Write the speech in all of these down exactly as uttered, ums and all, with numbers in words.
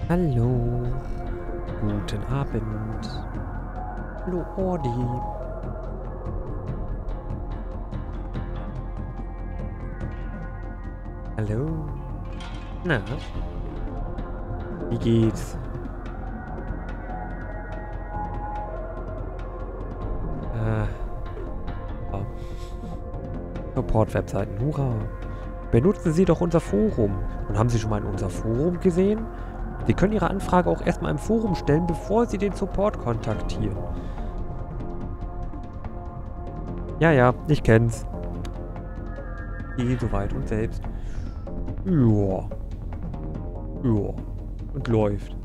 Hallo, guten Abend. Hallo, Ordi. Hallo. Na, wie geht's? Äh, oh. Support-Webseiten, hurra. Benutzen Sie doch unser Forum. Und haben Sie schon mal in unser Forum gesehen? Sie können Ihre Anfrage auch erstmal im Forum stellen, bevor Sie den Support kontaktieren. Ja, ja, ich kenn's. Eh, soweit und selbst. Ja. Ja. Und läuft.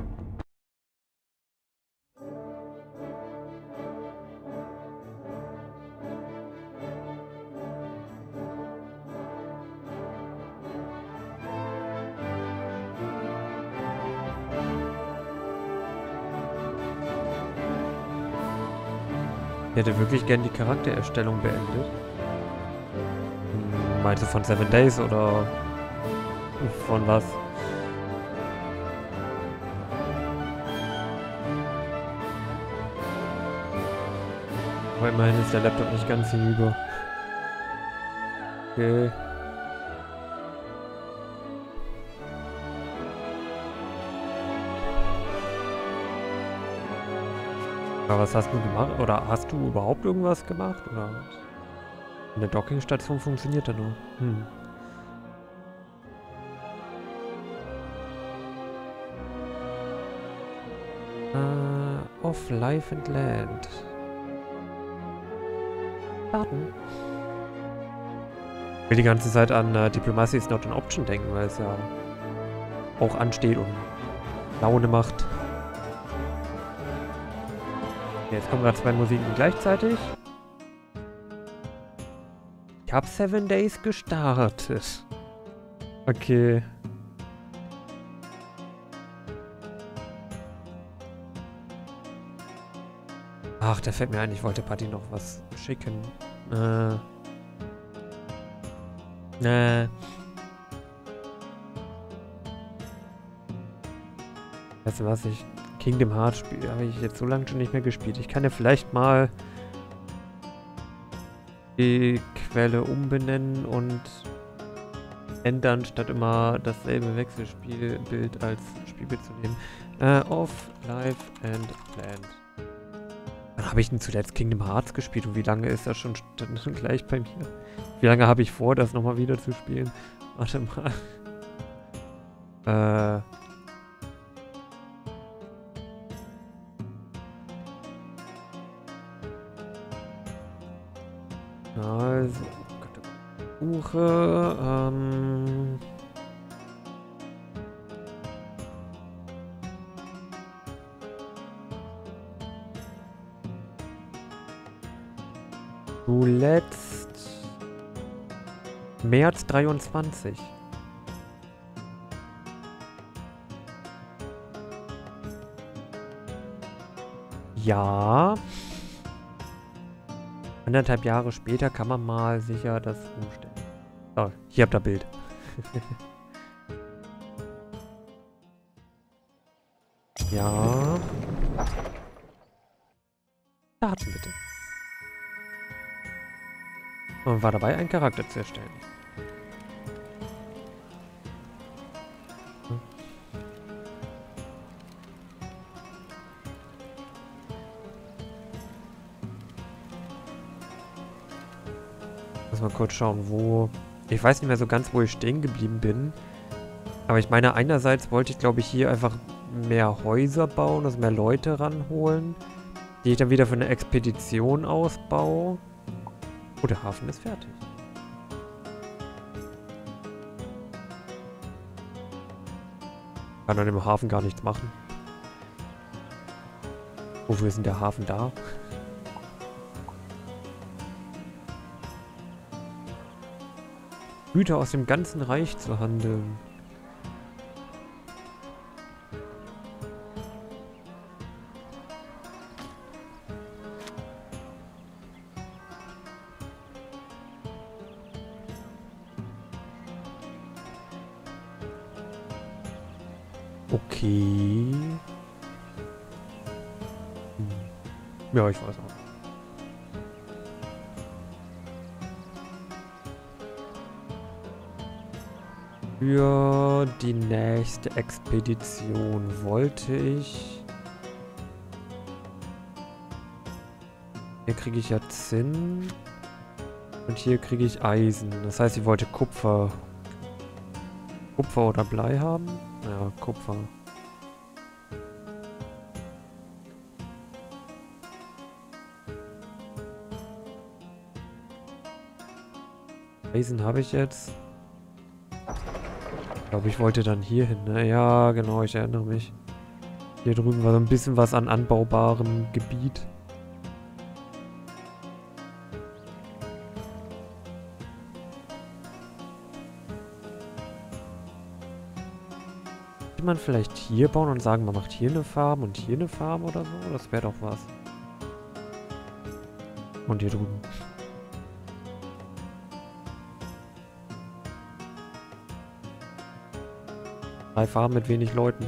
Ich hätte wirklich gern die Charaktererstellung beendet. Hm, meinst du von Seven Days oder von was? Aber immerhin ist der Laptop nicht ganz hinüber. Okay. Aber was hast du gemacht? Oder hast du überhaupt irgendwas gemacht? Oder eine Dockingstation funktioniert da nur. Hm. Äh, off Life and Land. Starten. Ich will die ganze Zeit an uh, Diplomacy is not an option denken, weil es ja auch ansteht und Laune macht. Jetzt kommen gerade zwei Musiken gleichzeitig. Ich habe Seven Days gestartet. Okay. Ach, da fällt mir ein, ich wollte Patty noch was schicken. Äh. Äh. Weißt du was, ich... Kingdom Hearts Spiel habe ich jetzt so lange schon nicht mehr gespielt. Ich kann ja vielleicht mal die Quelle umbenennen und ändern, statt immer dasselbe Wechselspielbild als Spielbild zu nehmen. Äh, off, live and land. Wann habe ich denn zuletzt Kingdom Hearts gespielt und wie lange ist das schon gleich bei mir? Wie lange habe ich vor, das nochmal wieder zu spielen? Warte mal. Äh... Also, Suche, ähm... zuletzt... März dreiundzwanzig. Ja... Anderthalb Jahre später kann man mal sicher das umstellen. So, hier habt ihr Bild. Ja. Starten bitte. Und war dabei, einen Charakter zu erstellen. Hm. Muss mal kurz schauen, wo... Ich weiß nicht mehr so ganz, wo ich stehen geblieben bin. Aber ich meine, einerseits wollte ich, glaube ich, hier einfach mehr Häuser bauen, also mehr Leute ranholen, die ich dann wieder für eine Expedition ausbaue. Oh, der Hafen ist fertig. Kann dann im Hafen gar nichts machen. Wofür ist denn der Hafen da? Güter aus dem ganzen Reich zu handeln. Okay. Hm. Ja, ich weiß auch. Für die nächste Expedition wollte ich... Hier kriege ich ja Zinn. Und hier kriege ich Eisen. Das heißt, ich wollte Kupfer... Kupfer oder Blei haben? Ja, Kupfer. Eisen habe ich jetzt. Ich glaube, ich wollte dann hier hin, ne? Ja, genau, ich erinnere mich. Hier drüben war so ein bisschen was an anbaubarem Gebiet. Könnte man vielleicht hier bauen und sagen, man macht hier eine Farm und hier eine Farm oder so? Das wäre doch was. Und hier drüben. Drei Farmen mit wenig Leuten.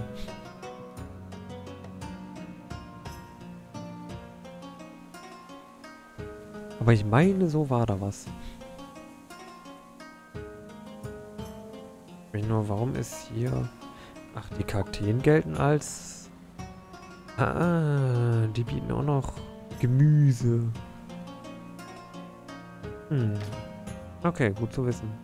Aber ich meine, so war da was. Ich nur, warum ist hier... Ach, die Kakteen gelten als... Ah, die bieten auch noch Gemüse. Hm. Okay, gut zu wissen.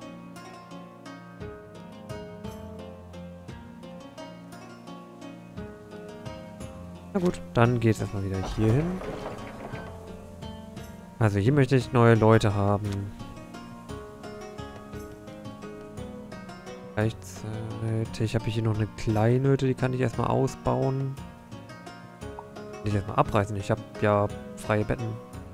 Na gut, dann geht es erstmal wieder hier hin. Also hier möchte ich neue Leute haben. Gleichzeitig habe ich hier noch eine Kleinhütte, die kann ich erstmal ausbauen. Kann ich erstmal abreißen. Ich habe ja freie Betten.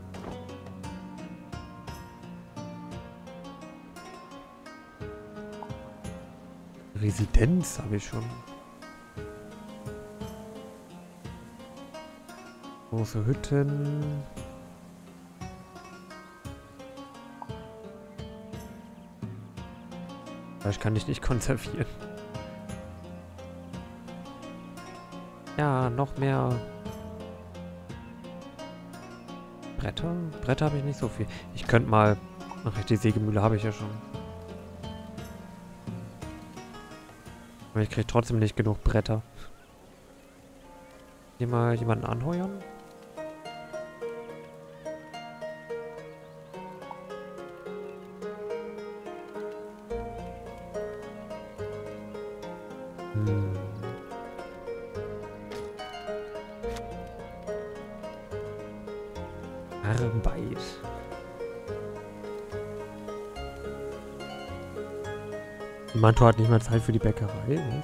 Residenz habe ich schon. Große Hütten. Vielleicht kann ich nicht konservieren. Ja, noch mehr Bretter? Bretter habe ich nicht so viel. Ich könnte mal... Ach, die Sägemühle habe ich ja schon. Aber ich kriege trotzdem nicht genug Bretter. Hier mal jemanden anheuern? Hm. Arbeit. Manto hat nicht mal Zeit für die Bäckerei, ne?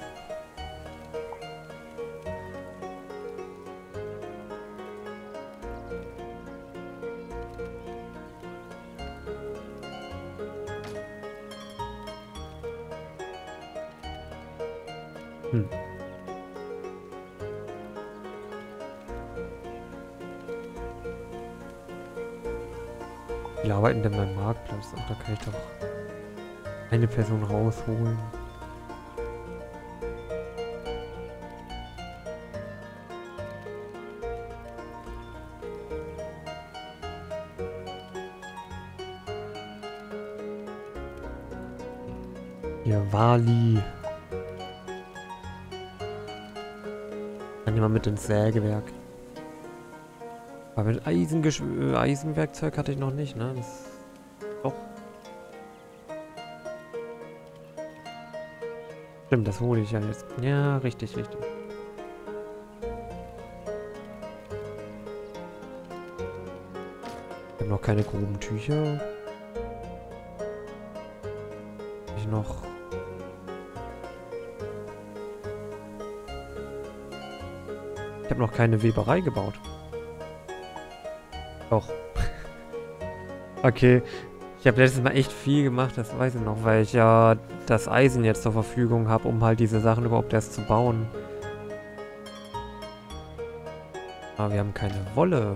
Hm. Wie arbeiten denn beim Marktplatz? Ach, da kann ich doch eine Person rausholen. Hier, Wali. Kann jemand mit ins Sägewerk. Aber mit Eisengesch äh, Eisenwerkzeug hatte ich noch nicht, ne? Das doch. Stimmt, das hole ich ja jetzt. Ja, richtig, richtig. Ich habe noch keine groben Tücher. Ich noch. Ich habe noch keine Weberei gebaut. Doch. Okay. Ich habe letztes Mal echt viel gemacht, das weiß ich noch, weil ich ja das Eisen jetzt zur Verfügung habe, um halt diese Sachen überhaupt erst zu bauen. Aber wir haben keine Wolle.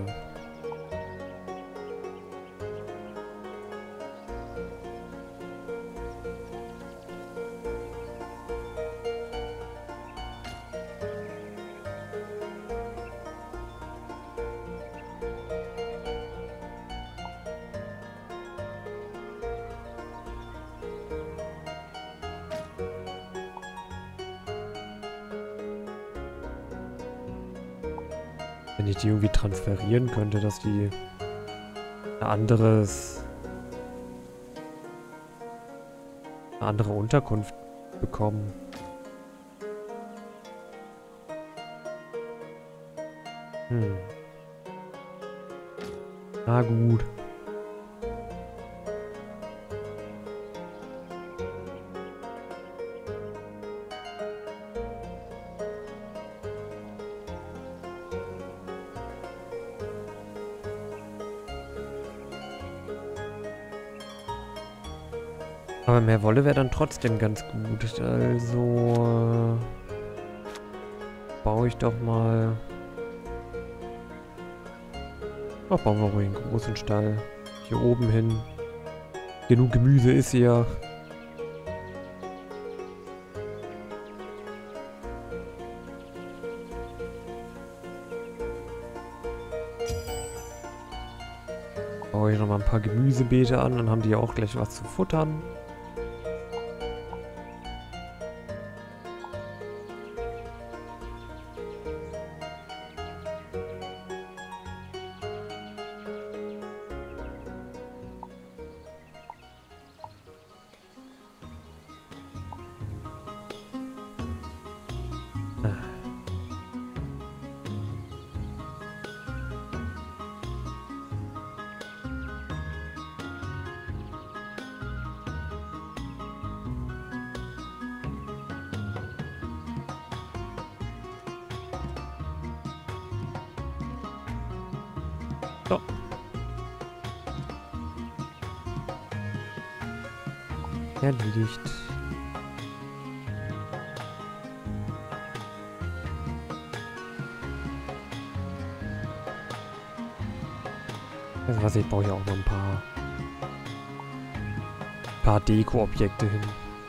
Wenn ich die irgendwie transferieren könnte, dass die ein anderes, eine andere Unterkunft bekommen. Hm. Na gut. Aber mehr Wolle wäre dann trotzdem ganz gut. Also äh, baue ich doch mal... Oh, bauen wir ruhig einen großen Stall. Hier oben hin. Genug Gemüse ist hier. Baue ich nochmal ein paar Gemüsebeete an, dann haben die ja auch gleich was zu futtern. So. Erledigt. Also was, ich brauche ja auch noch ein paar paar Deko-Objekte hin.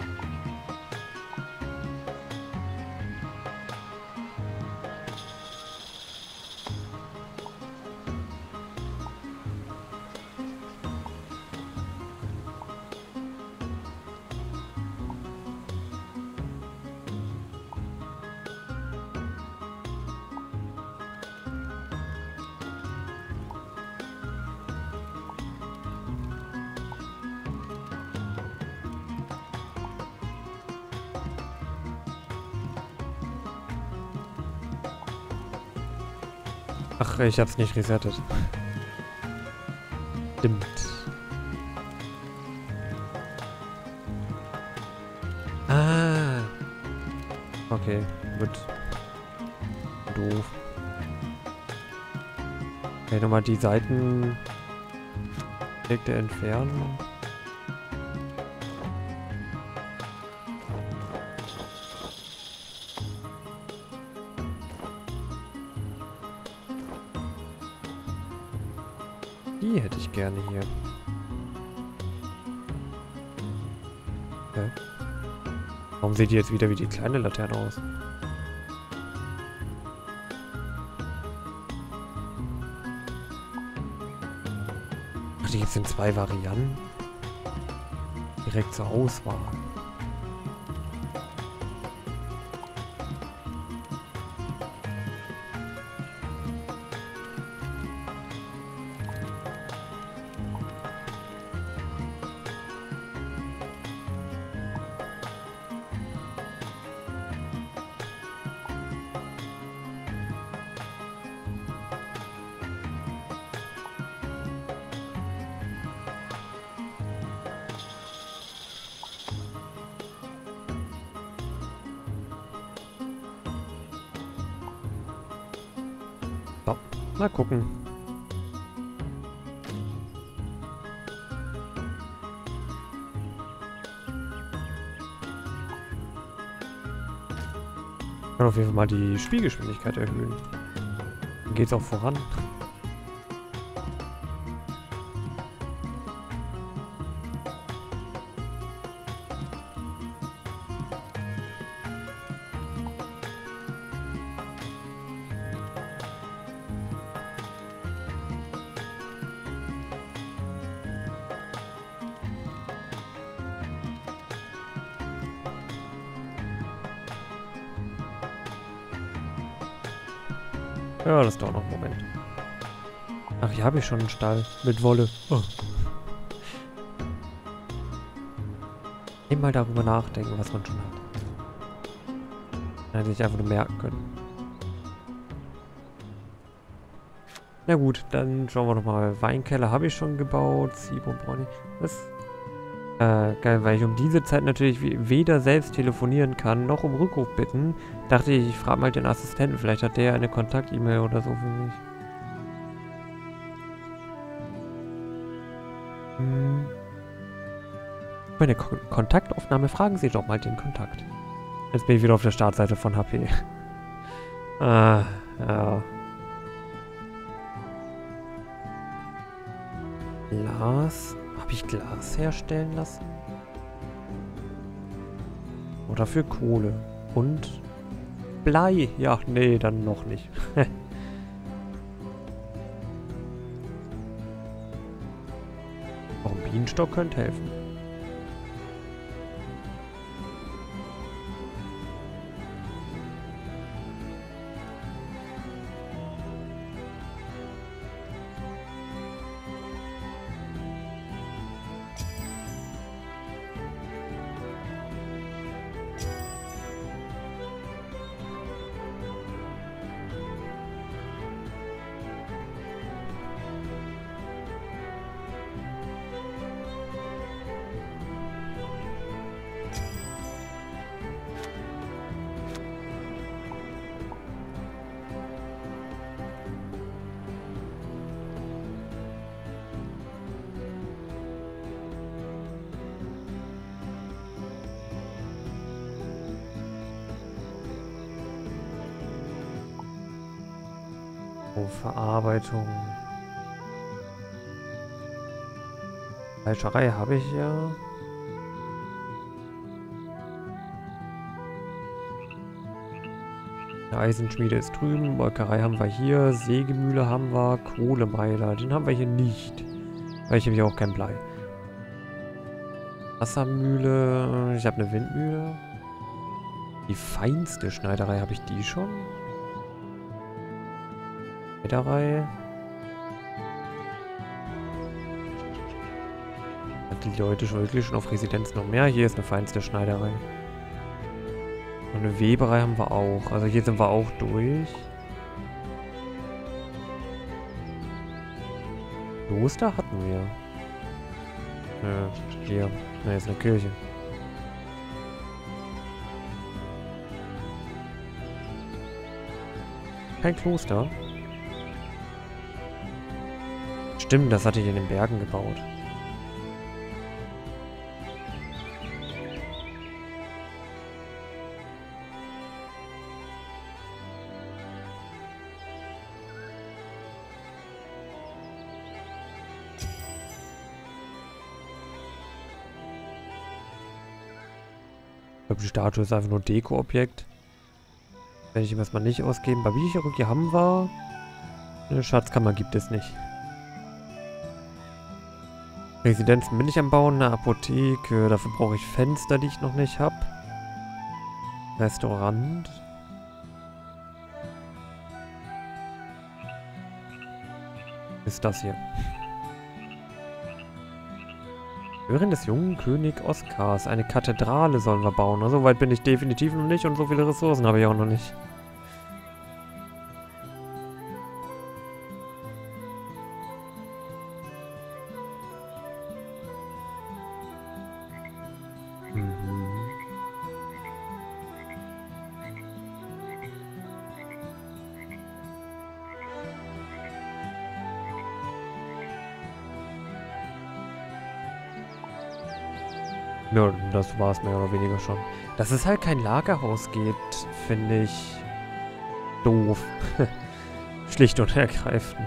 Ach, ich hab's nicht resettet. Stimmt. Ah. Okay, gut. Doof. Okay, nochmal die Seiten entfernen. Die hätte ich gerne hier. Okay. Warum sieht die jetzt wieder wie die kleine Laterne aus? Ach, die gibt's in zwei Varianten. Direkt zur Auswahl. So, mal gucken. Ich kann auf jeden Fall mal die Spielgeschwindigkeit erhöhen. Dann geht's auch voran. Ja, das dauert noch einen Moment. Ach, hier habe ich schon einen Stall mit Wolle. Oh. Immer darüber nachdenken, was man schon hat. Hätte ich einfach nur merken können. Na gut, dann schauen wir nochmal. Weinkeller habe ich schon gebaut. Sibo Brownie. Was? Äh, geil, weil ich um diese Zeit natürlich weder selbst telefonieren kann, noch um Rückruf bitten. Dachte ich, ich frage mal den Assistenten. Vielleicht hat der eine Kontakt-E-Mail oder so für mich. Hm. Meine Ko Kontaktaufnahme, fragen Sie doch mal den Kontakt. Jetzt bin ich wieder auf der Startseite von H P. Ah, ja. Glas. Habe ich Glas herstellen lassen? Oder für Kohle? Und Blei? Ja, nee, dann noch nicht. Auch ein Bienenstock könnte helfen. Oh, Verarbeitung. Fleischerei habe ich ja. Die Eisenschmiede ist drüben. Molkerei haben wir hier. Sägemühle haben wir. Kohlemeiler. Den haben wir hier nicht. Weil ich habe hier auch kein Blei. Wassermühle. Ich habe eine Windmühle. Die feinste Schneiderei, habe ich die schon? Schneiderei. Hat die Leute schon wirklich schon auf Residenz noch mehr? Hier ist eine feinste Schneiderei. Und eine Weberei haben wir auch. Also hier sind wir auch durch. Kloster hatten wir. Äh, hier. Ne, ist eine Kirche. Kein Kloster. Stimmt, das hatte ich in den Bergen gebaut. Ich glaube, die Statue ist einfach nur Deko-Objekt. Werde ich ihm erstmal nicht ausgeben. Babiecherrücke haben wir. Eine Schatzkammer gibt es nicht. Residenzen bin ich am Bauen, eine Apotheke. Dafür brauche ich Fenster, die ich noch nicht habe. Restaurant. Ist das hier. Hören des jungen König Oskars. Eine Kathedrale sollen wir bauen. So weit bin ich definitiv noch nicht und so viele Ressourcen habe ich auch noch nicht. Ja, das war es mehr oder weniger schon. Dass es halt kein Lagerhaus gibt, finde ich doof. Schlicht und ergreifend.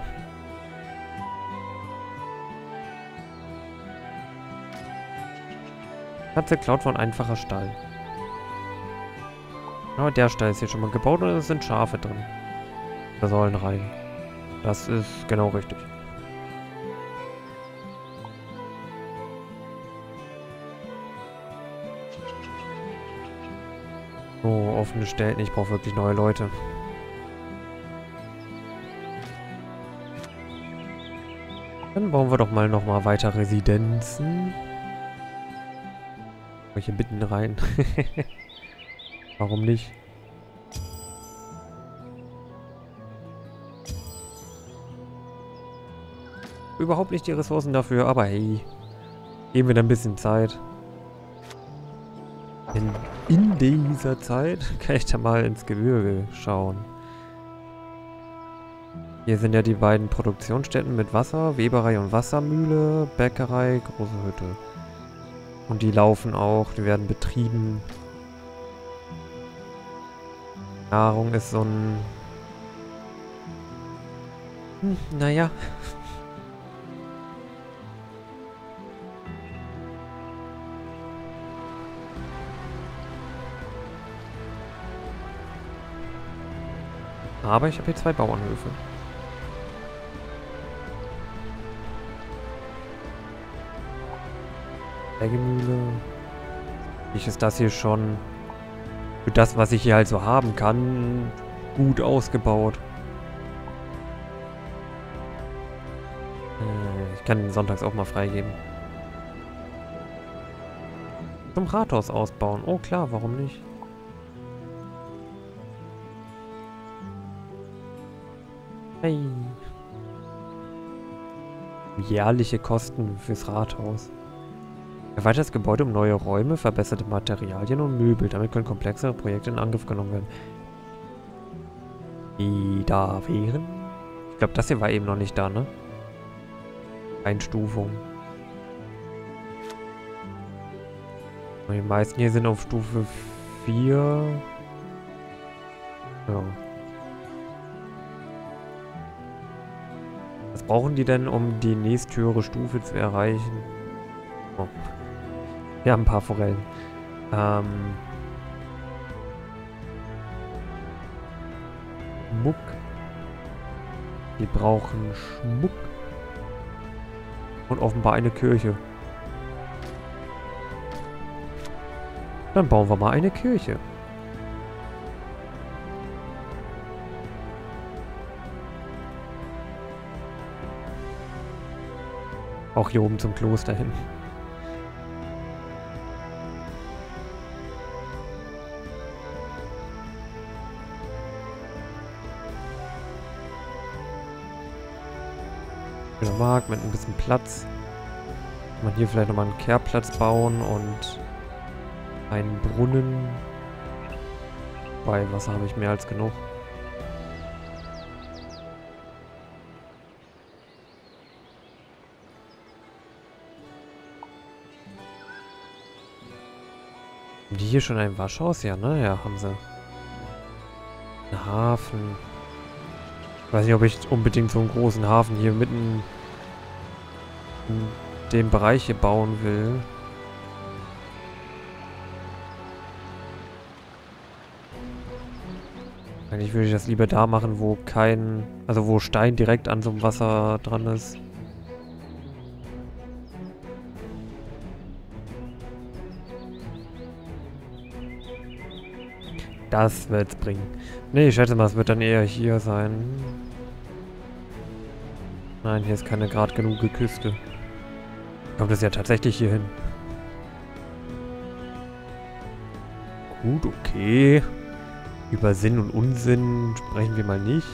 Katze klaut von einfacher Stall. Aber der Stall ist hier schon mal gebaut und es sind Schafe drin. Da sollen rein. Das ist genau richtig. Oh, offene Stellen. Ich brauche wirklich neue Leute. Dann bauen wir doch mal nochmal weiter Residenzen. Hier mitten rein. Warum nicht? Überhaupt nicht die Ressourcen dafür, aber hey. Geben wir da ein bisschen Zeit. In, in dieser Zeit kann ich da mal ins Gebirge schauen. Hier sind ja die beiden Produktionsstätten mit Wasser, Weberei und Wassermühle, Bäckerei, große Hütte. Und die laufen auch, die werden betrieben. Nahrung ist so ein... Hm, naja. Aber ich habe hier zwei Bauernhöfe. Sägemühle. Ich ist das hier schon für das, was ich hier halt so haben kann, gut ausgebaut. Äh, ich kann den sonntags auch mal freigeben. Zum Rathaus ausbauen. Oh klar, warum nicht? Hey. Jährliche Kosten fürs Rathaus. Erweitert das Gebäude um neue Räume, verbesserte Materialien und Möbel. Damit können komplexere Projekte in Angriff genommen werden. Die da wären? Ich glaube, das hier war eben noch nicht da, ne? Einstufung. Und die meisten hier sind auf Stufe vier. Ja. Was brauchen die denn, um die nächsthöhere Stufe zu erreichen? Oh. Wir haben ein paar Forellen. Ähm. Schmuck. Die brauchen Schmuck. Und offenbar eine Kirche. Dann bauen wir mal eine Kirche. Auch hier oben zum Kloster hin. Markt mit ein bisschen Platz. Kann man hier vielleicht nochmal einen Kehrplatz bauen und einen Brunnen. Bei Wasser habe ich mehr als genug. Haben die hier schon ein Waschhaus? Ja, ne? Ja, haben sie. Ein Hafen. Ich weiß nicht, ob ich unbedingt so einen großen Hafen hier mitten in dem Bereich hier bauen will. Eigentlich würde ich das lieber da machen, wo kein... Also wo Stein direkt an so einem Wasser dran ist. Das wird's bringen. Ne, ich schätze mal, es wird dann eher hier sein. Nein, hier ist keine gerade genug Küste. Kommt es ja tatsächlich hier hin. Gut, okay. Über Sinn und Unsinn sprechen wir mal nicht.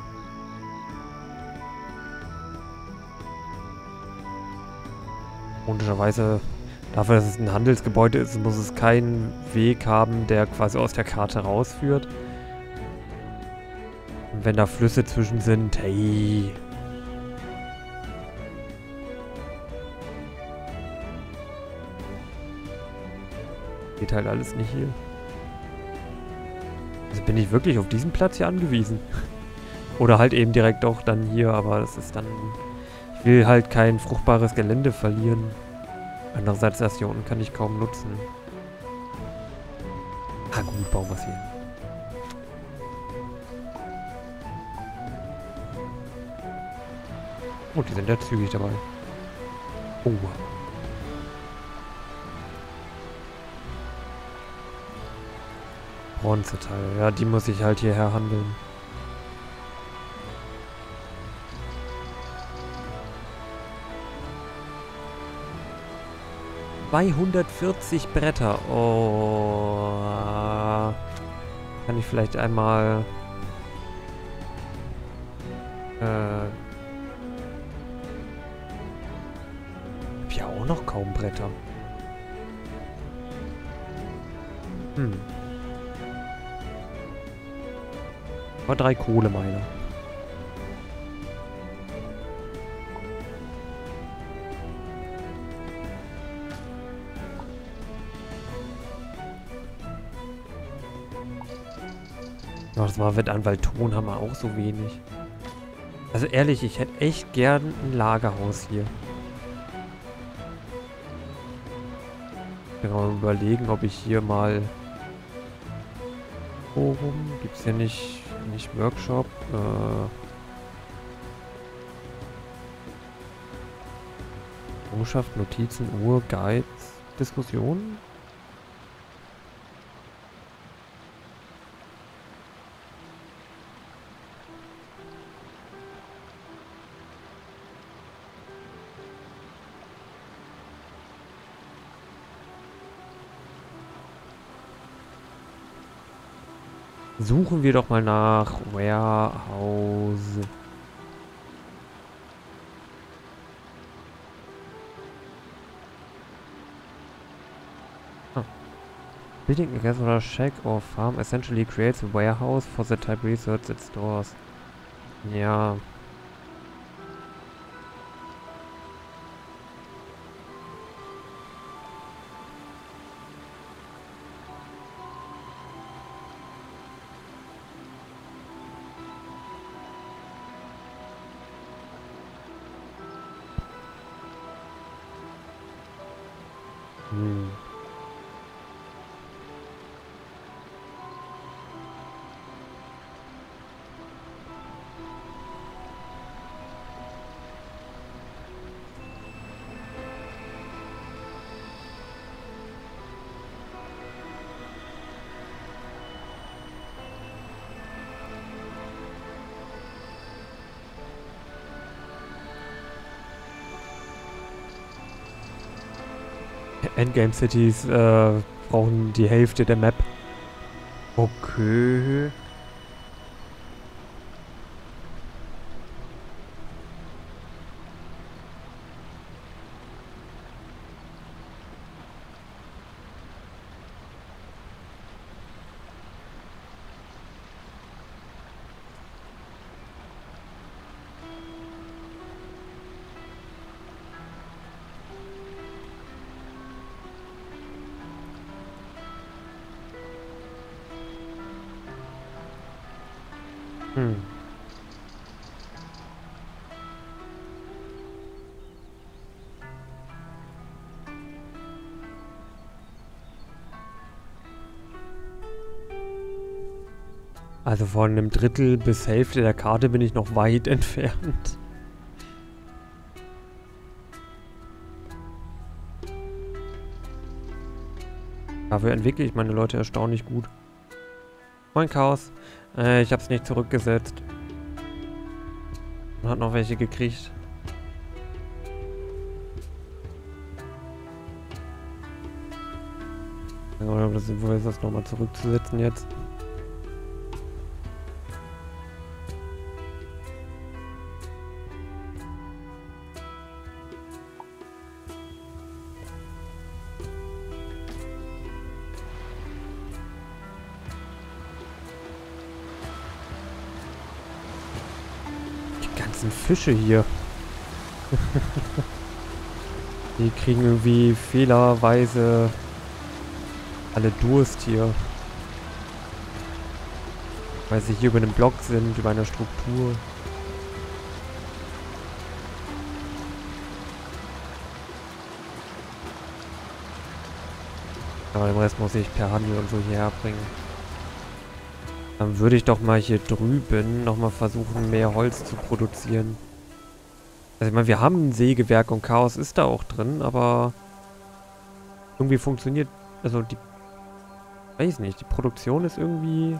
Komischerweise, dafür, dass es ein Handelsgebäude ist, muss es keinen Weg haben, der quasi aus der Karte rausführt. Und wenn da Flüsse zwischen sind, hey... Geht halt alles nicht hier. Also bin ich wirklich auf diesen Platz hier angewiesen. Oder halt eben direkt auch dann hier, aber das ist dann... Ich will halt kein fruchtbares Gelände verlieren. Andererseits, das hier unten kann ich kaum nutzen. Ah gut, bauen wir es hier. Oh, die sind ja zügig dabei. Oh. Bronzeteil. Ja, die muss ich halt hierher handeln. zweihundertvierzig Bretter. Oh. Kann ich vielleicht einmal... Äh... Hab ja auch noch kaum Bretter. Hm. Aber drei Kohlemeiler. Ach, das war Wettanwalt Ton haben wir auch so wenig. Also ehrlich, ich hätte echt gern ein Lagerhaus hier. Ich kann mal überlegen, ob ich hier mal... Forum, gibt es hier nicht, nicht Workshop? Äh... Botschaft, Notizen, Uhr, Guides, Diskussionen? Suchen wir doch mal nach Warehouse. Ah. Building a gas or shack or farm essentially creates a warehouse for the type research it stores. Ja. Hm. Endgame Cities äh, brauchen die Hälfte der Map. Okay. Hm. Also von einem Drittel bis Hälfte der Karte bin ich noch weit entfernt. Dafür entwickle ich meine Leute erstaunlich gut. Moin Chaos. Äh, ich hab's nicht zurückgesetzt. Man hat noch welche gekriegt. Oder das ist, wo ist das nochmal zurückzusetzen jetzt? Fische hier. Die kriegen irgendwie fehlerweise alle Durst hier. Weil sie hier über einem Block sind, über einer Struktur. Aber den Rest muss ich per Handel und so hierher bringen. Dann würde ich doch mal hier drüben nochmal versuchen, mehr Holz zu produzieren. Also ich meine, wir haben ein Sägewerk und Chaos ist da auch drin, aber irgendwie funktioniert, also die, weiß nicht, die Produktion ist irgendwie...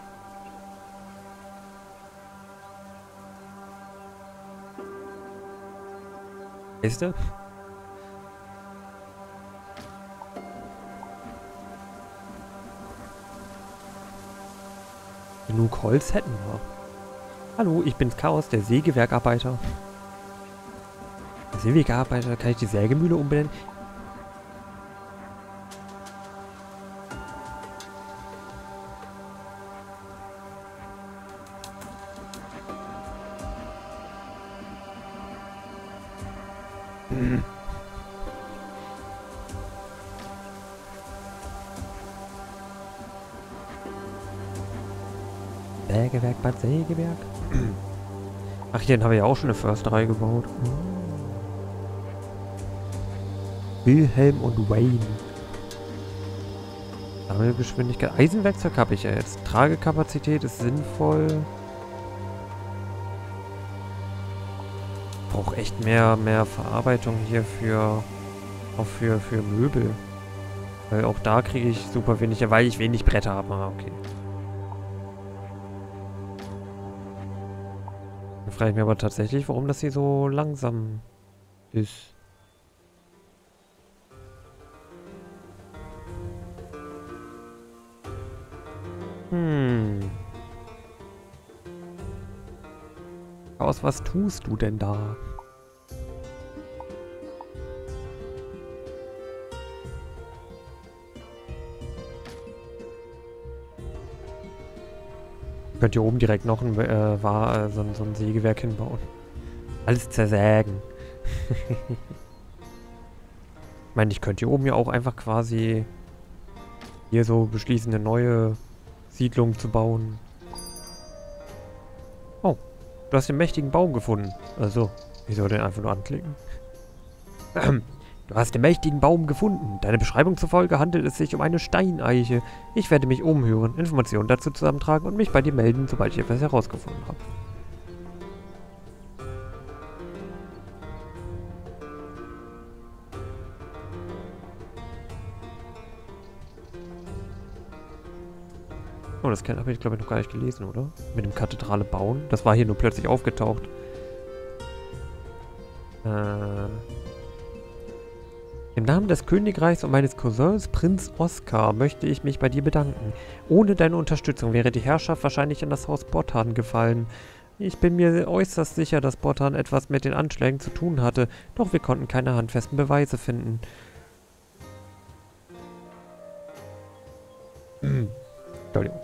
Weißt du? Genug Holz hätten wir. Hallo, ich bin's Chaos, der Sägewerkarbeiter. Der Sägewerkarbeiter, kann ich die Sägemühle umbenennen? Hm. Sägewerk, Bad Sägewerk. Ach, hier haben wir ja auch schon eine Försterei gebaut. Wilhelm und Wayne. Sammelgeschwindigkeit. Eisenwerkzeug habe ich ja jetzt. Tragekapazität ist sinnvoll. Brauche echt mehr, mehr Verarbeitung hier für, auch für, für Möbel. Weil auch da kriege ich super wenig, weil ich wenig Bretter habe. Ah, okay. Dann frage ich mich aber tatsächlich, warum das hier so langsam ist. Hm. Aus was tust du denn da? Könnt ihr oben direkt noch ein, äh, war, äh, so, so ein Sägewerk hinbauen. Alles zersägen. Ich meine, ich könnte hier oben ja auch einfach quasi hier so beschließen, eine neue Siedlung zu bauen. Oh, du hast den mächtigen Baum gefunden. Also, ich soll den einfach nur anklicken. Du hast den mächtigen Baum gefunden. Deiner Beschreibung zufolge handelt es sich um eine Steineiche. Ich werde mich umhören, Informationen dazu zusammentragen und mich bei dir melden, sobald ich etwas herausgefunden habe. Oh, das habe ich, glaube ich, noch gar nicht gelesen, oder? Mit dem Kathedrale bauen. Das war hier nur plötzlich aufgetaucht. Äh... Im Namen des Königreichs und meines Cousins Prinz Oskar möchte ich mich bei dir bedanken. Ohne deine Unterstützung wäre die Herrschaft wahrscheinlich an das Haus Bottan gefallen. Ich bin mir äußerst sicher, dass Bottan etwas mit den Anschlägen zu tun hatte, doch wir konnten keine handfesten Beweise finden. Entschuldigung.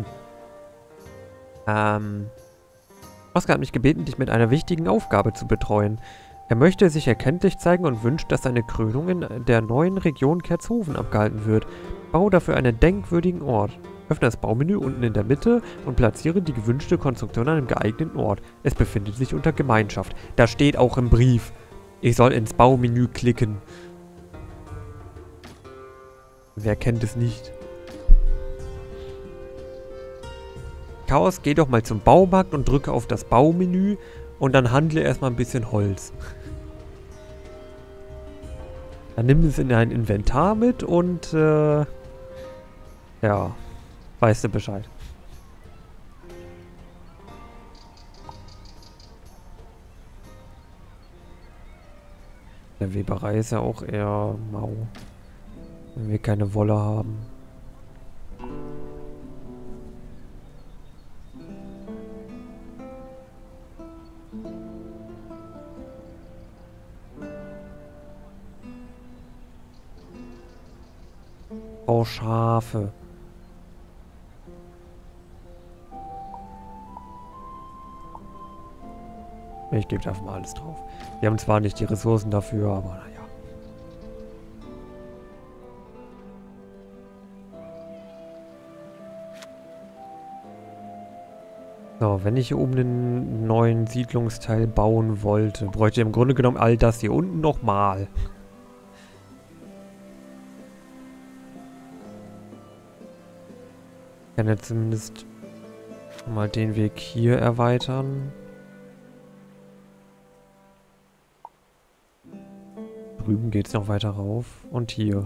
ähm... Oskar hat mich gebeten, dich mit einer wichtigen Aufgabe zu betreuen. Er möchte sich erkenntlich zeigen und wünscht, dass eine Krönung in der neuen Region Kerzhofen abgehalten wird. Bau dafür einen denkwürdigen Ort. Öffne das Baumenü unten in der Mitte und platziere die gewünschte Konstruktion an einem geeigneten Ort. Es befindet sich unter Gemeinschaft. Da steht auch im Brief. Ich soll ins Baumenü klicken. Wer kennt es nicht? Chaos, geh doch mal zum Baumarkt und drücke auf das Baumenü und dann handle erstmal ein bisschen Holz. Dann nimm es in dein Inventar mit und äh, ja, weißt du Bescheid. Der Weberei ist ja auch eher mau, wenn wir keine Wolle haben. Oh, Schafe. Ich gebe einfach mal alles drauf. Wir haben zwar nicht die Ressourcen dafür, aber naja. So, wenn ich hier oben einen neuen Siedlungsteil bauen wollte, bräuchte ich im Grunde genommen all das hier unten nochmal. Ich kann ja zumindest mal den Weg hier erweitern. Drüben geht es noch weiter rauf. Und hier.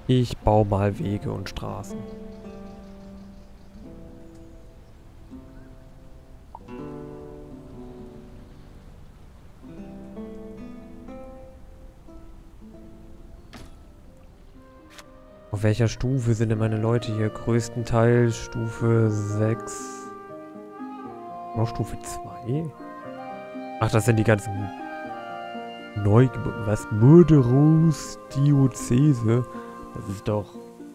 Ich baue mal Wege und Straßen. Auf welcher Stufe sind denn meine Leute hier? Größtenteils Stufe sechs. Noch Stufe zwei? Ach, das sind die ganzen Neugeborenen. Was? Murderous Diözese? Das ist doch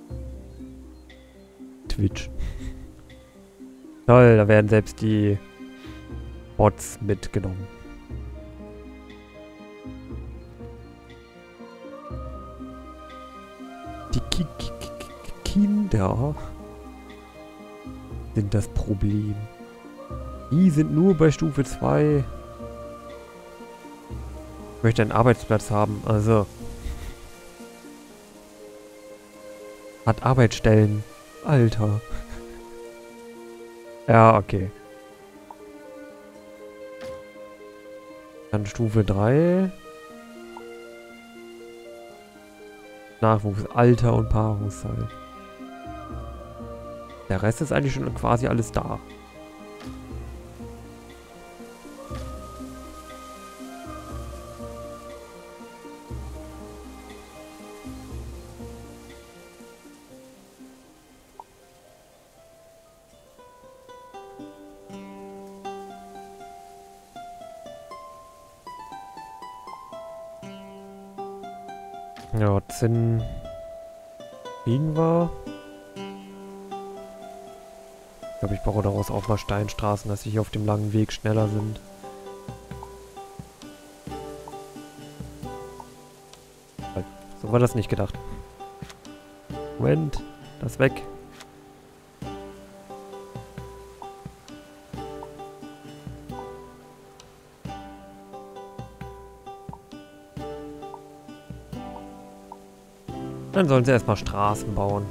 Twitch. Toll, da werden selbst die Bots mitgenommen. Die Ki Ki Ki Kinder sind das Problem. Die sind nur bei Stufe zwei. Ich möchte einen Arbeitsplatz haben, also. Hat Arbeitsstellen. Alter. Ja, okay. Dann Stufe drei. Nachwuchs, Alter und Paarungszeit. Der Rest ist eigentlich schon quasi alles da. Ja, Zinn kriegen wir. Ich glaube, ich baue daraus auch mal Steinstraßen, dass sie hier auf dem langen Weg schneller sind. So war das nicht gedacht. Moment, das weg. Dann sollen sie erstmal Straßen bauen.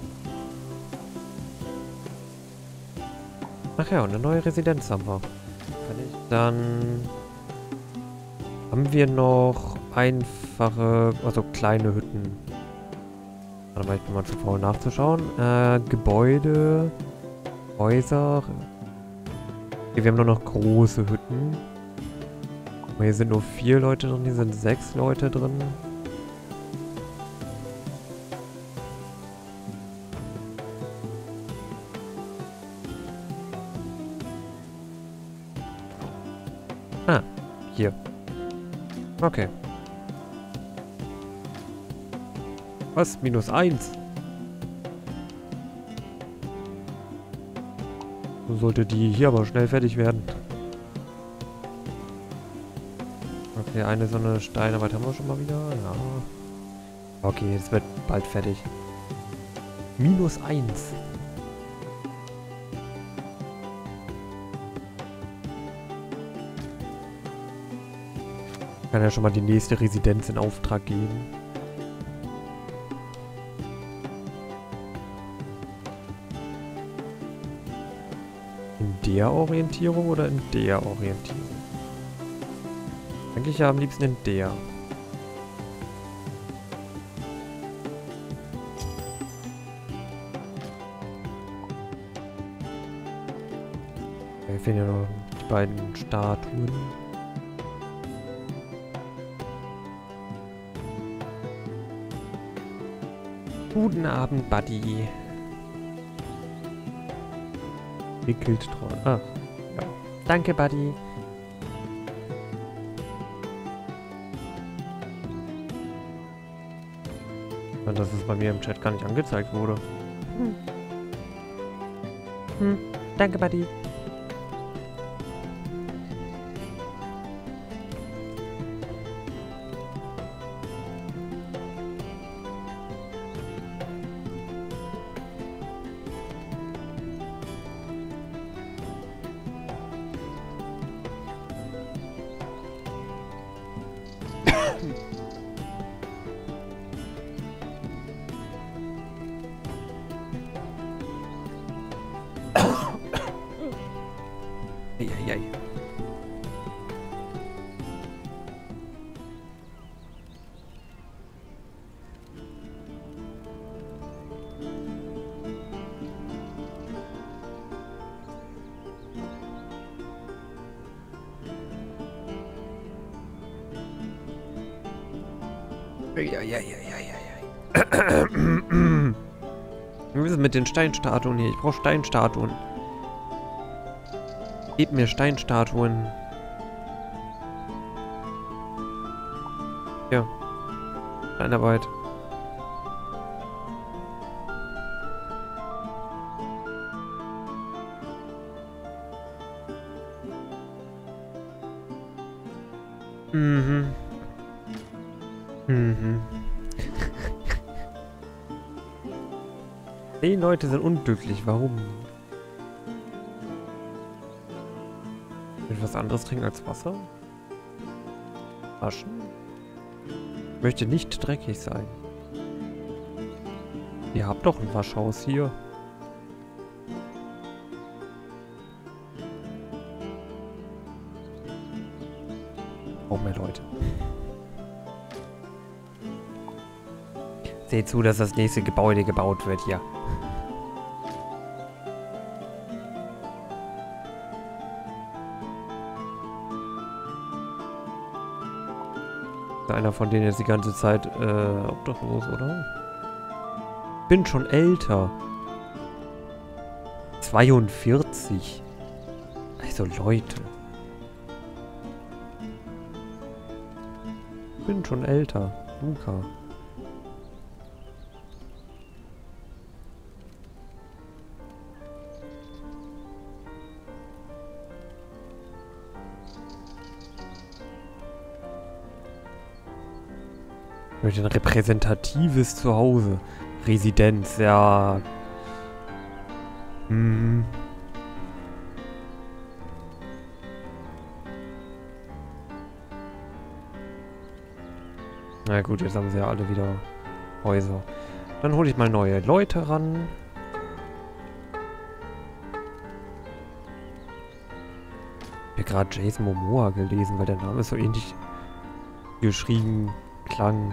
Ach ja, und eine neue Residenz haben wir. Kann ich dann... Haben wir noch einfache, also kleine Hütten. Warte mal, ich bin mal zu faul nachzuschauen. Äh, Gebäude, Häuser. Okay, wir haben nur noch große Hütten. Aber hier sind nur vier Leute drin, hier sind sechs Leute drin. Ah, hier. Okay. Was? Minus eins? So sollte die hier aber schnell fertig werden. Okay, eine so eine Steinarbeit haben wir schon mal wieder. Ja. Okay, es wird bald fertig. Minus eins. Ich kann ja schon mal die nächste Residenz in Auftrag geben. In der Orientierung oder in der Orientierung? Eigentlich ja am liebsten in der. Hier fehlen ja noch die beiden Statuen. Guten Abend, Buddy. Wickelt treu. Ach, ja. Danke, Buddy. Und dass es bei mir im Chat gar nicht angezeigt wurde. Hm. Hm. Danke, Buddy. Eieiei. Ja, ja, ja, ja, ja, ja. Wir müssen mit den Steinstatuen hier. Ich brauche Steinstatuen. Gib mir Steinstatuen. Ja. Steinarbeit. Mhm. Mhm. Zehn Leute sind unglücklich. Warum? Will ich was anderes trinken als Wasser? Waschen? Ich möchte nicht dreckig sein. Ihr habt doch ein Waschhaus hier. Auch mehr Leute. Seht zu, dass das nächste Gebäude gebaut wird hier. Einer von denen ist die ganze Zeit äh, obdachlos, oder? Bin schon älter. zweiundvierzig. Also Leute. Bin schon älter. Luca. Ich möchte ein repräsentatives Zuhause. Residenz, ja. Hm. Na gut, jetzt haben sie ja alle wieder Häuser. Dann hole ich mal neue Leute ran. Ich habe gerade Jason Momoa gelesen, weil der Name ist so ähnlich geschrieben klang.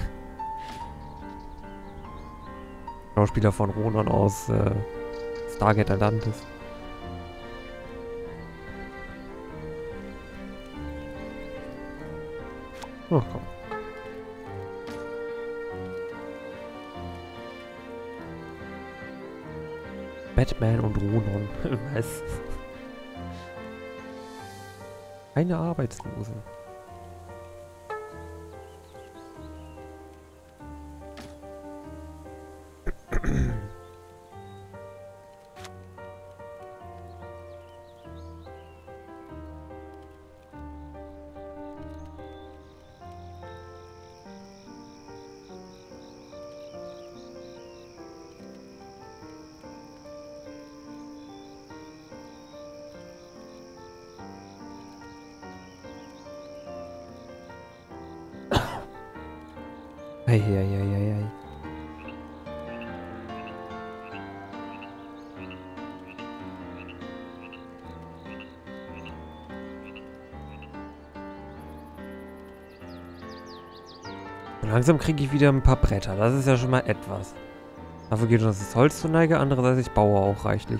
Schauspieler von Ronan aus äh, Stargate Atlantis. Oh, komm. Batman und Ronan. Was? Eine Arbeitslose. Ei, ei, ei, ei, ei. Langsam kriege ich wieder ein paar Bretter. Das ist ja schon mal etwas. Dafür geht uns das Holz zur Neige. Andererseits, ich baue auch reichlich.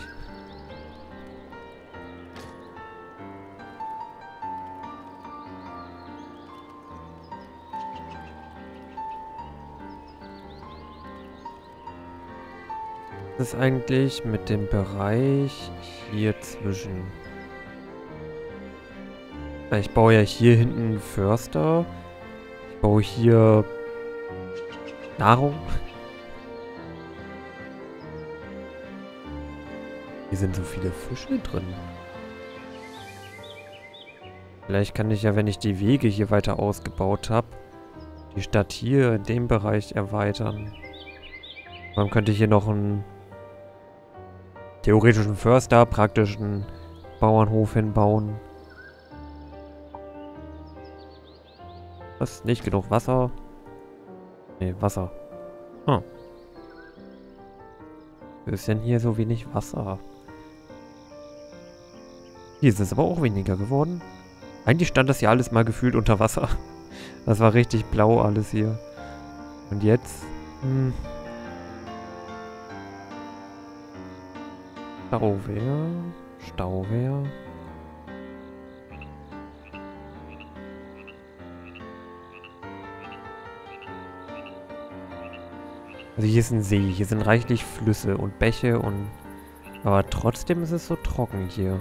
Was ist eigentlich mit dem Bereich hier zwischen? Ich baue ja hier hinten Förster. Ich baue hier Nahrung. Hier sind so viele Fische drin. Vielleicht kann ich ja, wenn ich die Wege hier weiter ausgebaut habe, die Stadt hier in dem Bereich erweitern. Dann könnte ich hier noch einen theoretischen Förster, praktischen Bauernhof hinbauen. Was? Nicht genug Wasser? Ne, Wasser. Hm. Wo ist denn hier so wenig Wasser? Hier ist es aber auch weniger geworden. Eigentlich stand das ja alles mal gefühlt unter Wasser. Das war richtig blau alles hier. Und jetzt? Hm. Stauwehr. Stauwehr. Also hier ist ein See, hier sind reichlich Flüsse und Bäche und... Aber trotzdem ist es so trocken hier.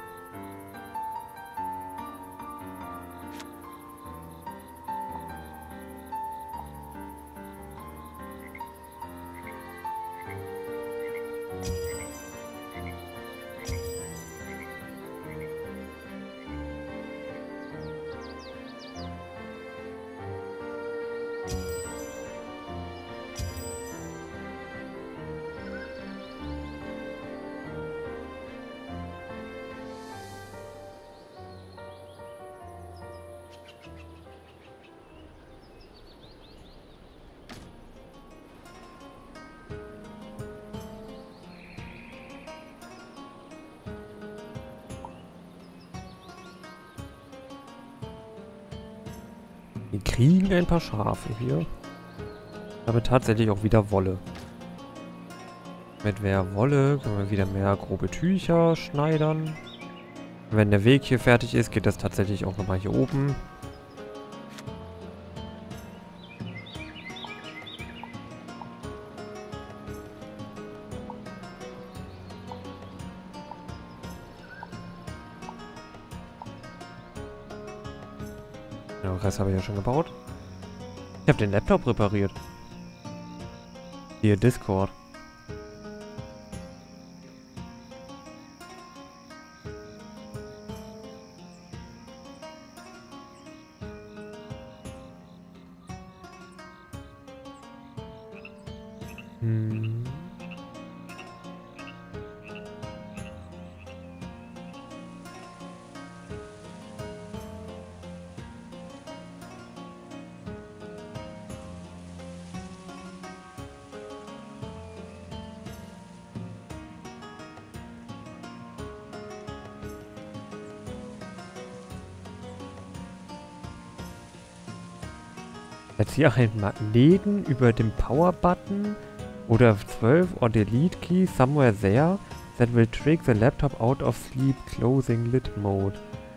Wir kriegen ein paar Schafe hier. Aber tatsächlich auch wieder Wolle. Mit mehr Wolle können wir wieder mehr grobe Tücher schneidern. Wenn der Weg hier fertig ist, geht das tatsächlich auch nochmal hier oben. Ja, den Rest habe ich ja schon gebaut. Ich habe den Laptop repariert. Hier, Discord. Hm. Jetzt hier einen Magneten über dem Power-Button oder F zwölf or Delete Key somewhere there that will trick the laptop out of sleep closing lid mode.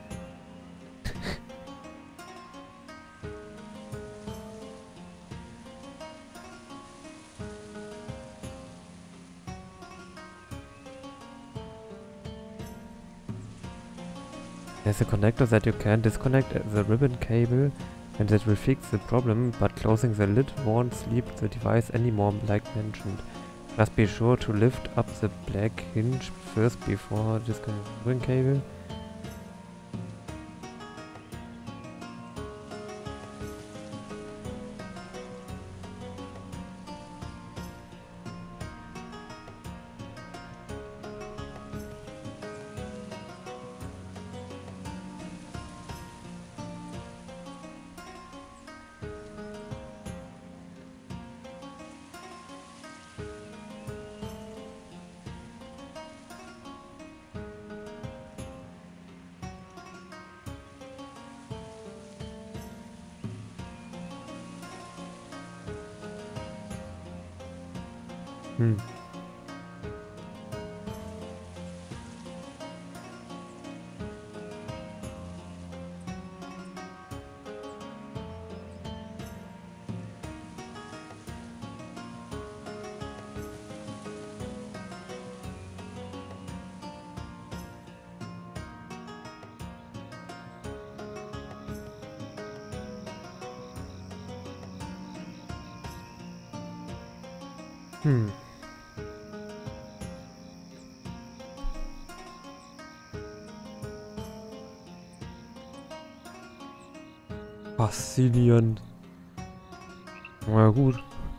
There's a connector that you can disconnect the ribbon cable and that will fix the problem, but closing the lid won't sleep the device anymore like mentioned. Just be sure to lift up the black hinge first before disconnecting the ribbon cable. Hm. Hm. Faszinierend. Na gut.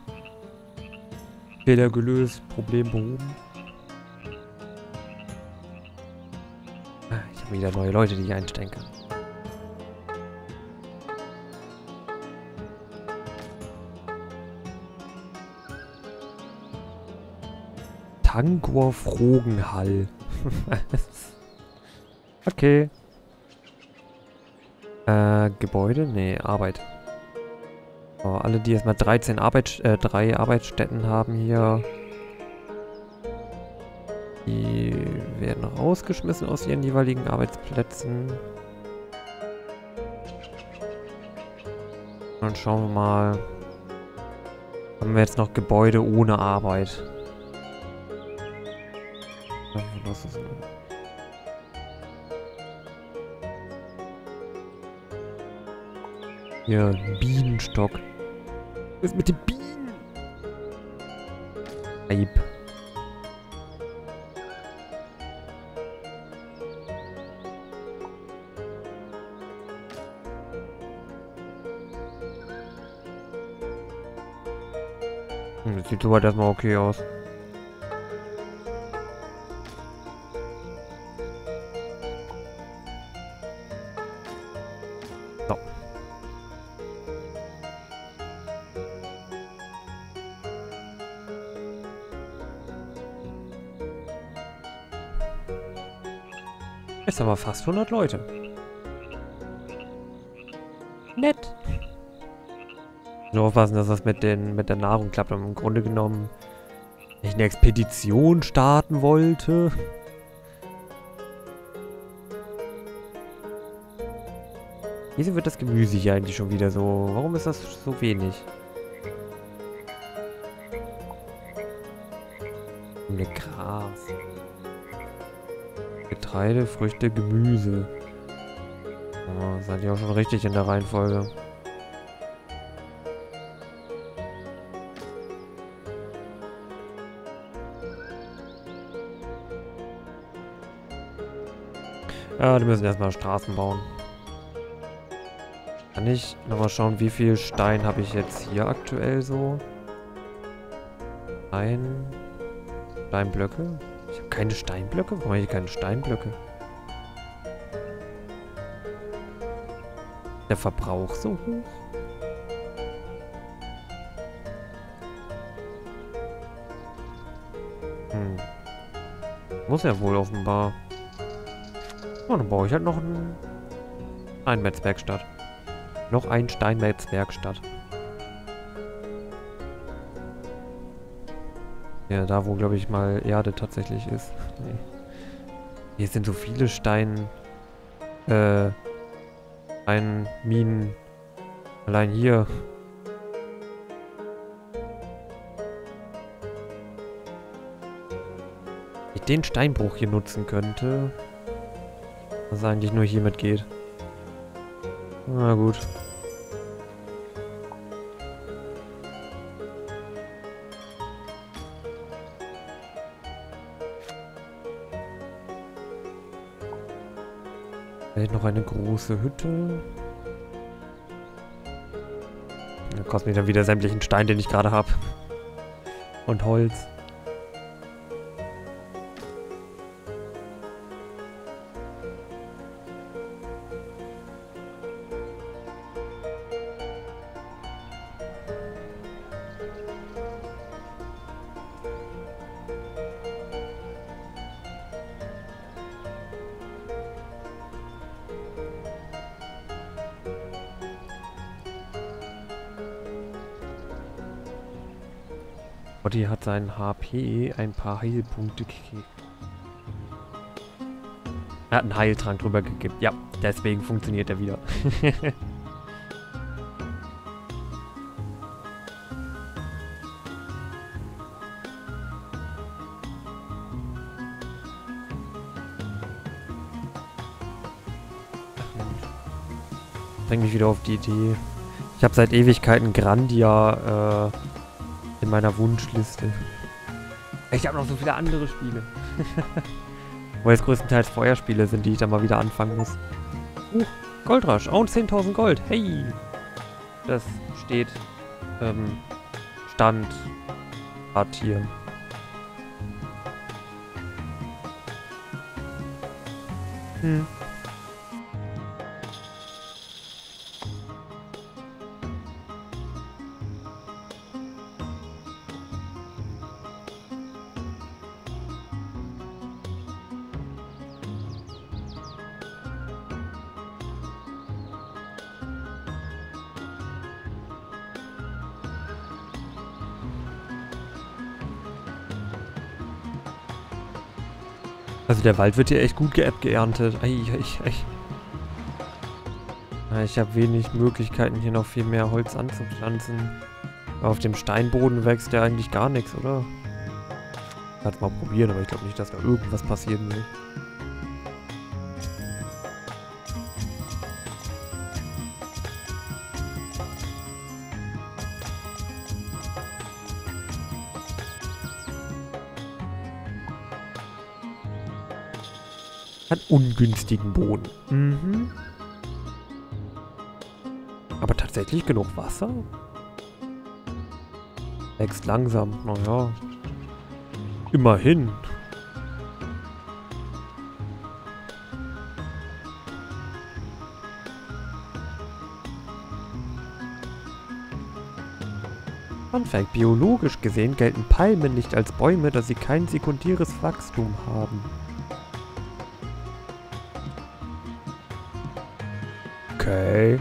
Fehler gelöst, Problem behoben. Ah, ich habe wieder neue Leute, die ich einstellen kann. Tangor Frogenhall. Okay. Äh, Gebäude? Nee, Arbeit. Oh, alle, die erstmal dreizehn Arbeit, äh, drei Arbeitsstätten haben hier, die werden rausgeschmissen aus ihren jeweiligen Arbeitsplätzen. Und schauen wir mal, Haben wir jetzt noch Gebäude ohne Arbeit. Was ist das? Hier, Bienenstock. Was ist mit den Bienen? Eib. Hm, das sieht soweit erstmal okay aus. So. Jetzt haben wir fast hundert Leute. Nett. Nur aufpassen, dass das mit, den, mit der Nahrung klappt. Und im Grunde genommen, wenn ich eine Expedition starten wollte. Wieso wird das Gemüse hier eigentlich schon wieder so? Warum ist das so wenig? Mit Gras. Getreide, Früchte, Gemüse. Oh, seid ihr auch schon richtig in der Reihenfolge. Ja, die müssen erstmal Straßen bauen. Kann ich nochmal schauen, wie viel Stein habe ich jetzt hier aktuell so? Ein Steinblöcke? Ich habe keine Steinblöcke? Warum habe ich keine Steinblöcke? Der Verbrauch so hoch? Hm. Muss ja wohl offenbar. Oh, dann baue ich halt noch ein Steinmetzwerkstatt. Noch ein Steinmetzwerkstatt. Ja, da wo, glaube ich, mal Erde tatsächlich ist. Nee. Hier sind so viele Stein... Äh... Steinminen. Allein hier. Wenn ich den Steinbruch hier nutzen könnte... Was eigentlich nur hiermit geht. Na gut. Vielleicht noch eine große Hütte. Da kostet mir dann wieder sämtlichen Stein, den ich gerade habe. Und Holz. Otti hat seinen H P ein paar Heilpunkte gekriegt. Er hat einen Heiltrank drüber gekippt. Ja, deswegen funktioniert er wieder. Bring mich wieder auf die Idee. Ich habe seit Ewigkeiten Grandia äh, in meiner Wunschliste. Ich habe noch so viele andere Spiele. Wo jetzt größtenteils Feuerspiele sind, die ich dann mal wieder anfangen muss. Uh, Goldrasch. Oh, und zehntausend Gold. Hey! Das steht ähm, Stand Art hier. Hm. Also der Wald wird hier echt gut geappt geerntet. Ei, ei, ei. Ja, ich habe wenig Möglichkeiten, hier noch viel mehr Holz anzupflanzen. Auf dem Steinboden wächst ja eigentlich gar nichts, oder? Kannst mal probieren, aber ich glaube nicht, dass da irgendwas passieren will. Hat ungünstigen Boden. Mhm. Aber tatsächlich genug Wasser? Wächst langsam, naja. Immerhin. Fun Fact: Biologisch gesehen gelten Palmen nicht als Bäume, da sie kein sekundäres Wachstum haben. Okay.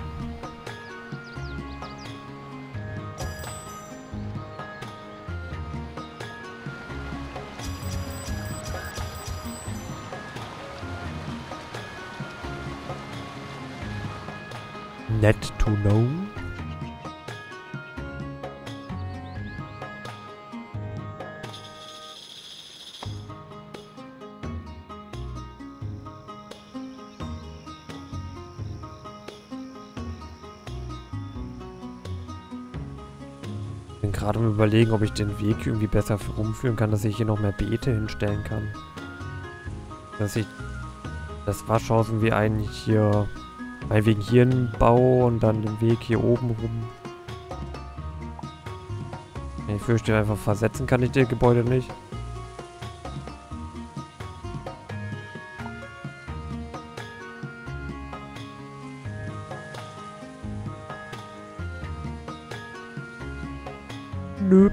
Net to know. Ich bin gerade am Überlegen, ob ich den Weg irgendwie besser rumführen kann, dass ich hier noch mehr Beete hinstellen kann. Dass ich das Waschhaus wie einen hier, meinetwegen hier einen Bau und dann den Weg hier oben rum. Ich fürchte einfach, versetzen kann ich das Gebäude nicht. Nöp.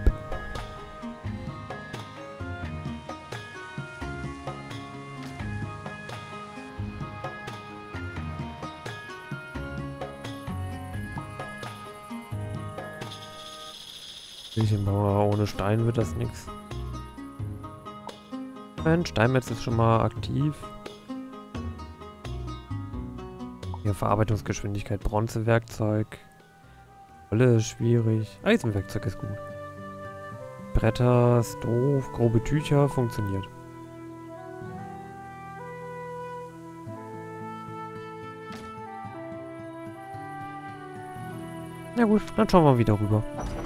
Ohne Stein wird das nichts. Ein Steinmetz ist schon mal aktiv. Hier Verarbeitungsgeschwindigkeit, Bronzewerkzeug. Wolle ist schwierig. Eisenwerkzeug ist gut. Bretter ist doof. Grobe Tücher funktioniert. Na gut, dann schauen wir wieder rüber.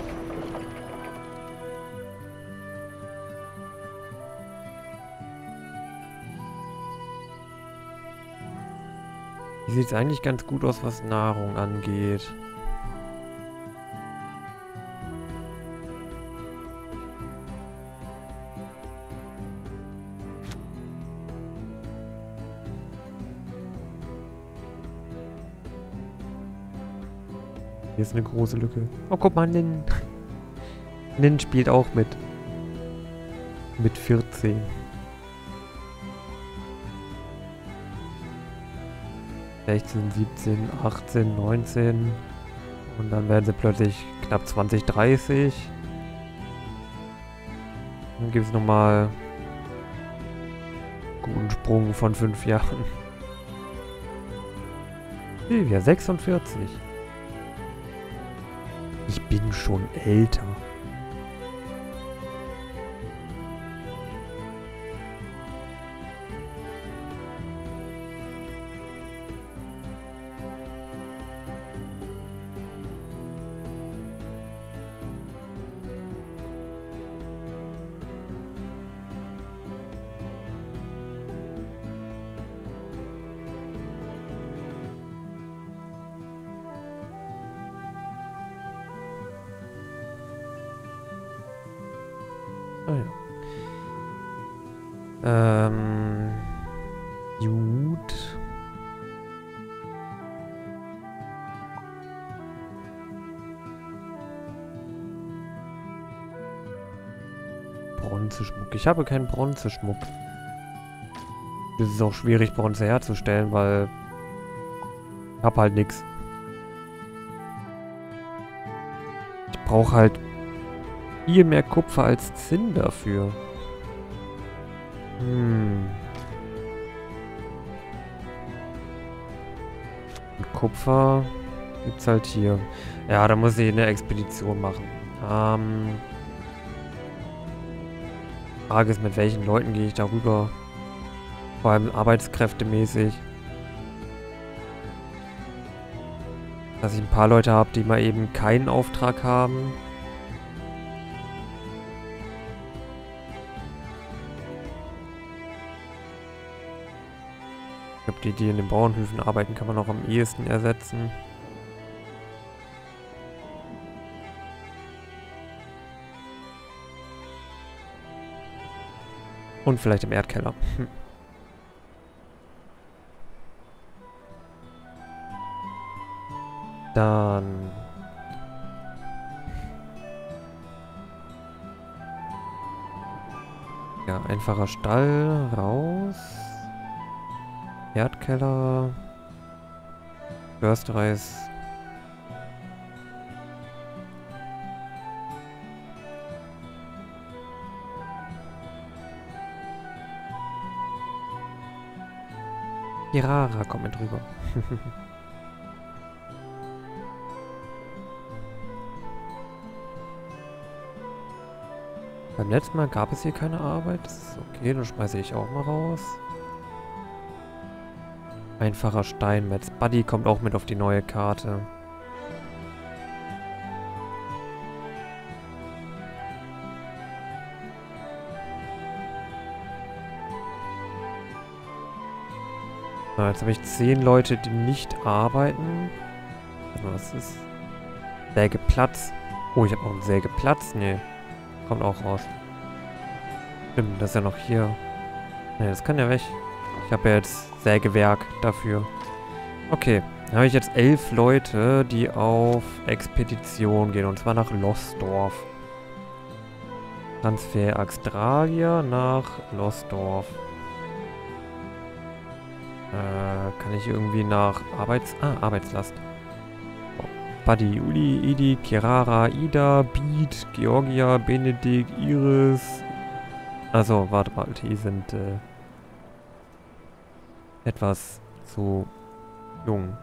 Hier sieht es eigentlich ganz gut aus, was Nahrung angeht. Hier ist eine große Lücke. Oh, guck mal, Nin. Nin spielt auch mit. Mit vierzehn. sechzehn, siebzehn, achtzehn, neunzehn. Und dann werden sie plötzlich knapp zwanzig, dreißig. Dann gibt es nochmal einen guten Sprung von fünf Jahren. Silvia, sechsundvierzig. Ich bin schon älter. Ah ja. Ähm. Gut. Bronzeschmuck. Ich habe keinen Bronzeschmuck. Es ist auch schwierig, Bronze herzustellen, weil ich habe halt nichts. Ich brauche halt viel mehr Kupfer als Zinn dafür. Hm. Und Kupfer gibt's halt hier. Ja, da muss ich eine Expedition machen. Ähm... Frage ist, mit welchen Leuten gehe ich darüber? Vor allem arbeitskräftemäßig. Dass ich ein paar Leute habe, die mal eben keinen Auftrag haben. Ich glaube, die, die in den Bauernhöfen arbeiten, kann man auch am ehesten ersetzen. Und vielleicht im Erdkeller. Hm. Dann... Ja, einfacher Stall, raus. Erdkeller. Försterreis. Kirara, komm mit drüber. Beim letzten Mal gab es hier keine Arbeit. Das ist okay, dann schmeiße ich auch mal raus. Einfacher Steinmetz. Buddy kommt auch mit auf die neue Karte. So, jetzt habe ich zehn Leute, die nicht arbeiten. Was ist? Sägeplatz. Oh, ich habe auch einen Sägeplatz. Nee. Kommt auch raus. Stimmt, das ist ja noch hier. Ne, das kann ja weg. Ich habe ja jetzt Sägewerk dafür. Okay, dann habe ich jetzt elf Leute, die auf Expedition gehen. Und zwar nach Losdorf. Transfer Axtralia nach Losdorf. Äh, kann ich irgendwie nach Arbeits... Ah, Arbeitslast. Buddy, Uli, Edi, Kirara, Ida, Beat, Georgia, Benedikt, Iris. Also, warte mal, die sind äh, etwas zu jung.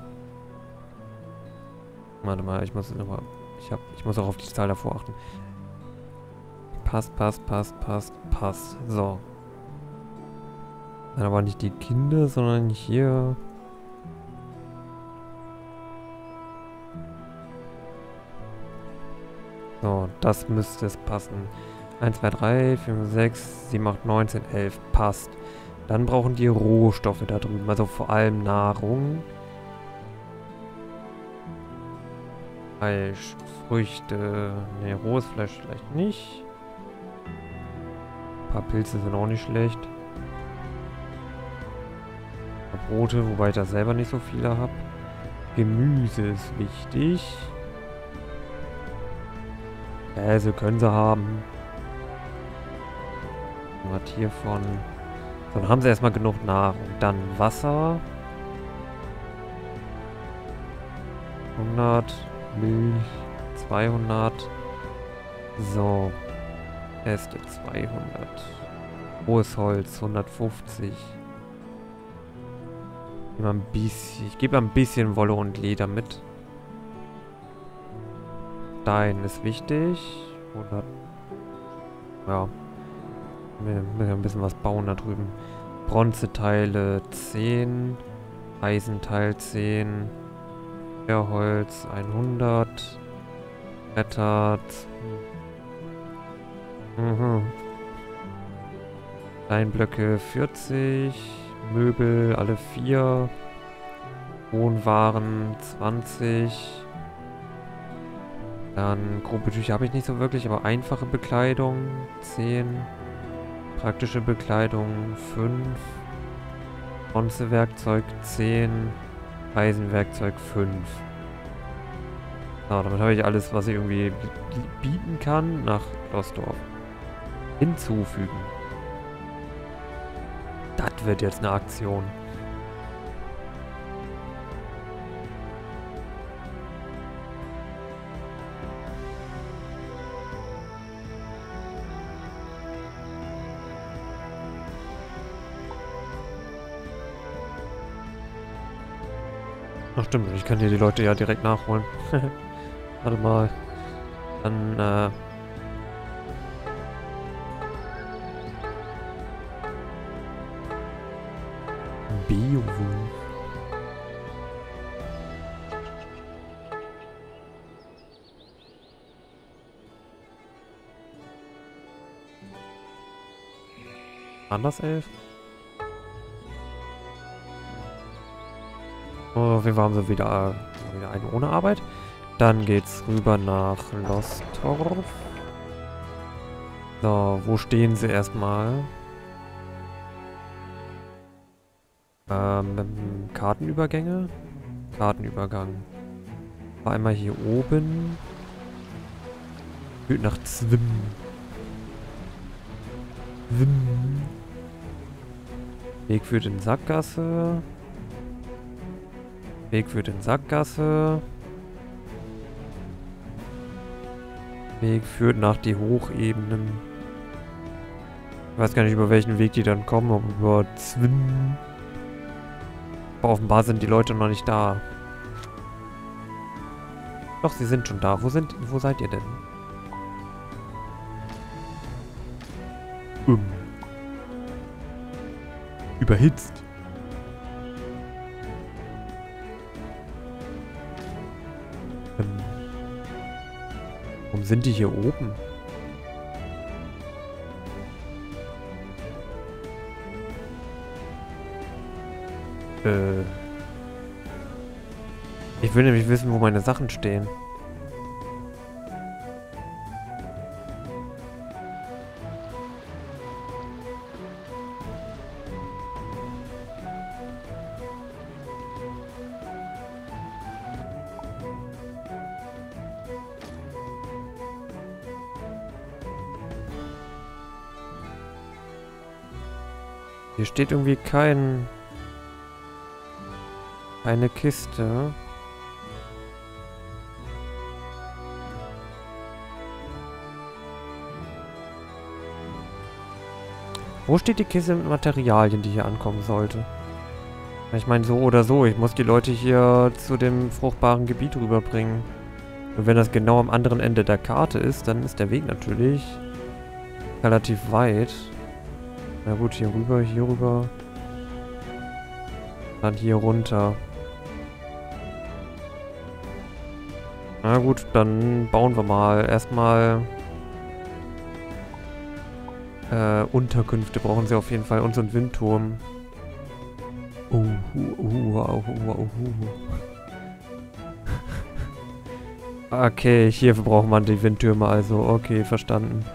Warte mal, ich muss nochmal. Ich hab, ich muss auch auf die Zahl davor achten. Passt, passt, passt, passt, passt. So. Dann aber nicht die Kinder, sondern hier. So, das müsste es passen. eins, zwei, drei, vier, sechs, sieben, acht, neun, zehn, elf. Passt. Dann brauchen die Rohstoffe da drüben. Also vor allem Nahrung. Fleisch, Früchte. Ne, rohes Fleisch vielleicht nicht. Ein paar Pilze sind auch nicht schlecht. Ein paar Brote, wobei ich da selber nicht so viele habe. Gemüse ist wichtig. Käse können sie haben. Was hiervon. So, dann haben sie erstmal genug Nahrung. Dann Wasser. hundert. Milch. zweihundert. So. Äste zweihundert. Rohes Holz hundertfünfzig. Immer ein bisschen. Ich gebe ein bisschen Wolle und Leder mit. Stein ist wichtig. hundert. Ja. Wir müssen ein bisschen was bauen da drüben. Bronzeteile zehn. Eisenteil zehn. Holz hundert. Bretter. Mhm. Steinblöcke vierzig. Möbel alle vier. Wohnwaren zwanzig. Dann grobe Tücher habe ich nicht so wirklich, aber einfache Bekleidung zehn. Praktische Bekleidung fünf. Bronzewerkzeug zehn. Eisenwerkzeug fünf. So, damit habe ich alles, was ich irgendwie bieten kann, nach Losdorf. Hinzufügen. Das wird jetzt eine Aktion. Ach stimmt, ich kann hier die Leute ja direkt nachholen. Warte mal. Dann, äh... Beowulf. Anderself? Oh, auf jeden Fall haben sie wieder, äh, wieder einen ohne Arbeit. Dann geht's rüber nach Lostorf. So, wo stehen sie erstmal? Ähm, Kartenübergänge? Kartenübergang. War einmal hier oben. Führt nach Zwim. Zwim. Weg führt in Sackgasse. Weg führt in Sackgasse. Weg führt nach die Hochebenen. Ich weiß gar nicht, über welchen Weg die dann kommen, ob über Zwim. Aber offenbar sind die Leute noch nicht da. Doch, sie sind schon da. Wo sind, wo seid ihr denn? Um. Überhitzt. Ähm. Warum sind die hier oben? Äh. Ich will nämlich wissen, wo meine Sachen stehen. Hier steht irgendwie kein... Keine Kiste. Wo steht die Kiste mit Materialien, die hier ankommen sollte? Ich meine, so oder so. Ich muss die Leute hier zu dem fruchtbaren Gebiet rüberbringen. Und wenn das genau am anderen Ende der Karte ist, dann ist der Weg natürlich relativ weit. Na gut, hier rüber, hier rüber. Dann hier runter. Na gut, dann bauen wir mal. Erstmal äh, Unterkünfte brauchen sie auf jeden Fall. Und so einen Windturm. Uh, uh, uh, uh, uh, uh, uh. Okay, hierfür braucht man die Windtürme also. Okay, verstanden.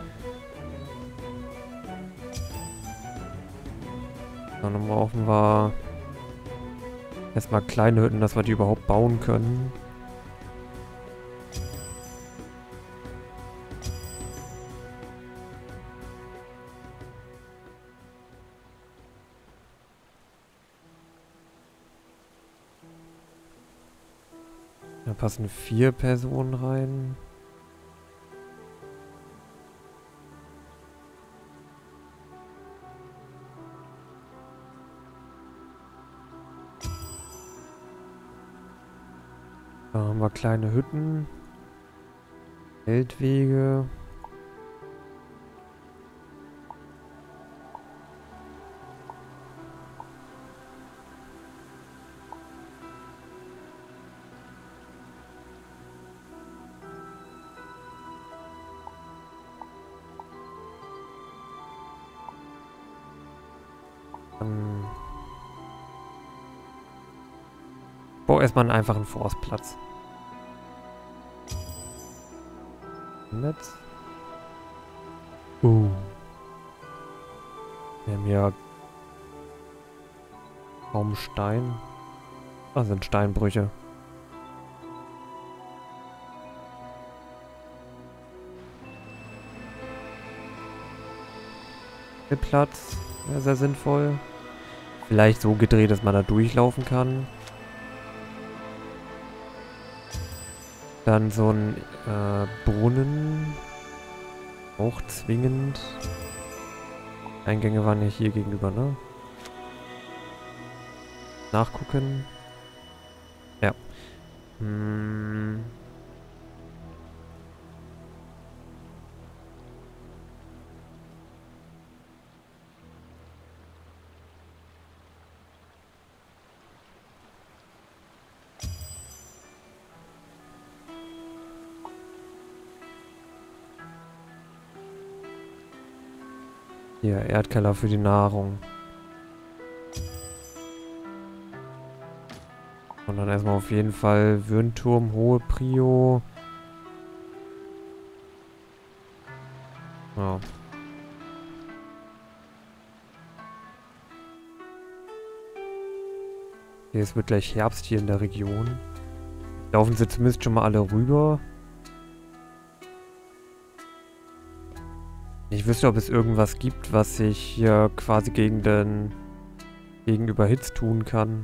Dann brauchen wir erstmal kleine Hütten, dass wir die überhaupt bauen können. Da passen vier Personen rein. Da haben wir kleine Hütten. Feldwege. Dann bau erstmal einen einfachen Forstplatz. Netz. Uh. Wir haben ja kaum Stein. Das sind Steinbrüche. Der Platz wäre sehr sinnvoll. Vielleicht so gedreht, dass man da durchlaufen kann. Dann so ein äh, Brunnen. Auch zwingend. Eingänge waren ja hier gegenüber, ne? Nachgucken. Ja. Hm. Hier, Erdkeller für die Nahrung. Und dann erstmal auf jeden Fall Würnturm, hohe Prio. Ja. Okay, es wird gleich Herbst hier in der Region. Laufen sie zumindest schon mal alle rüber. Ich wüsste, ob es irgendwas gibt, was ich hier quasi gegen den gegenüber Hits tun kann.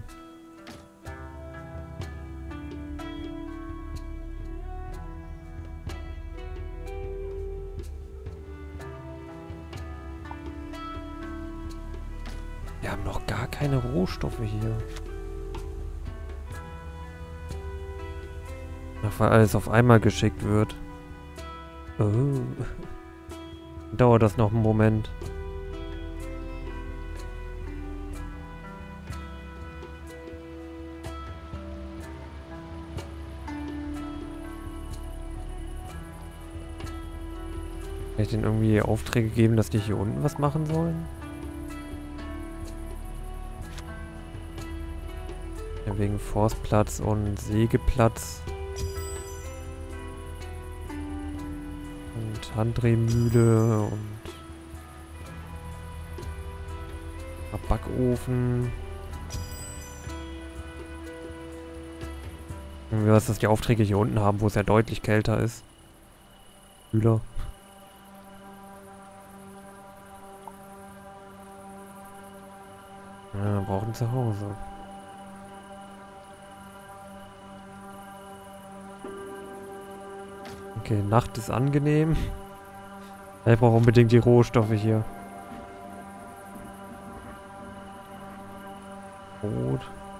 Wir haben noch gar keine Rohstoffe hier. Ach, weil alles auf einmal geschickt wird. Oh. Dauert das noch einen Moment. Kann ich denen irgendwie Aufträge geben, dass die hier unten was machen sollen? Ja, wegen Forstplatz und Sägeplatz. Und Handdrehmühle und Backofen. Irgendwie was, dass die Aufträge hier unten haben, wo es ja deutlich kälter ist. Kühler. Ja, brauchen zu Hause. Okay, Nacht ist angenehm. Ich brauche unbedingt die Rohstoffe hier. Brot.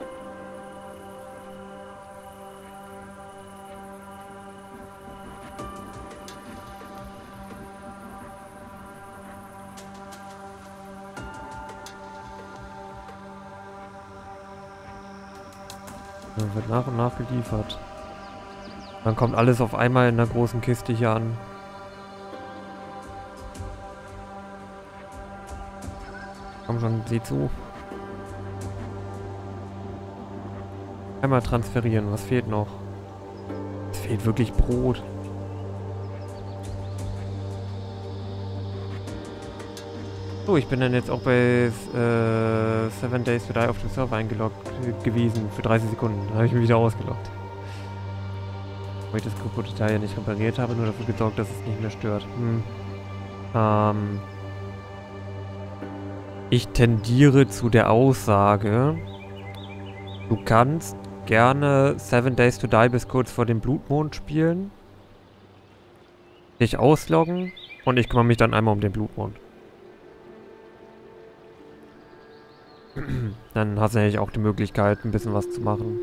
Dann wird nach und nach geliefert. Dann kommt alles auf einmal in der großen Kiste hier an. Komm schon, sieh zu. Einmal transferieren, was fehlt noch? Es fehlt wirklich Brot. So, ich bin dann jetzt auch bei äh, Seven Days to Die auf dem Server eingeloggt gewesen für dreißig Sekunden. Da habe ich mich wieder ausgeloggt. Weil ich das kaputte Teil ja nicht repariert habe, nur dafür gesorgt, dass es nicht mehr stört. Hm. Ähm. Ich tendiere zu der Aussage, du kannst gerne Seven Days to Die bis kurz vor dem Blutmond spielen, dich ausloggen und ich kümmere mich dann einmal um den Blutmond. Dann hast du nämlich auch die Möglichkeit, ein bisschen was zu machen.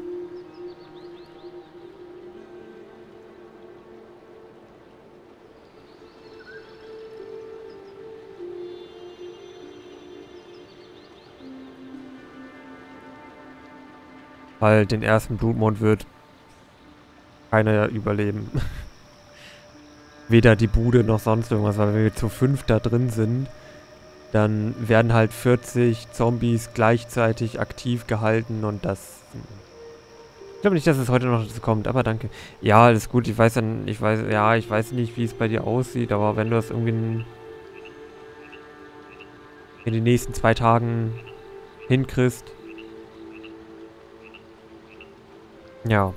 Weil den ersten Blutmond wird keiner überleben. Weder die Bude noch sonst irgendwas, weil wenn wir zu fünf da drin sind, dann werden halt vierzig Zombies gleichzeitig aktiv gehalten und das... Ich glaube nicht, dass es heute noch dazu kommt, aber danke. Ja, alles gut, ich weiß dann, ich weiß, ja, ich weiß nicht, wie es bei dir aussieht, aber wenn du das irgendwie in, in den nächsten zwei Tagen hinkriegst, ja.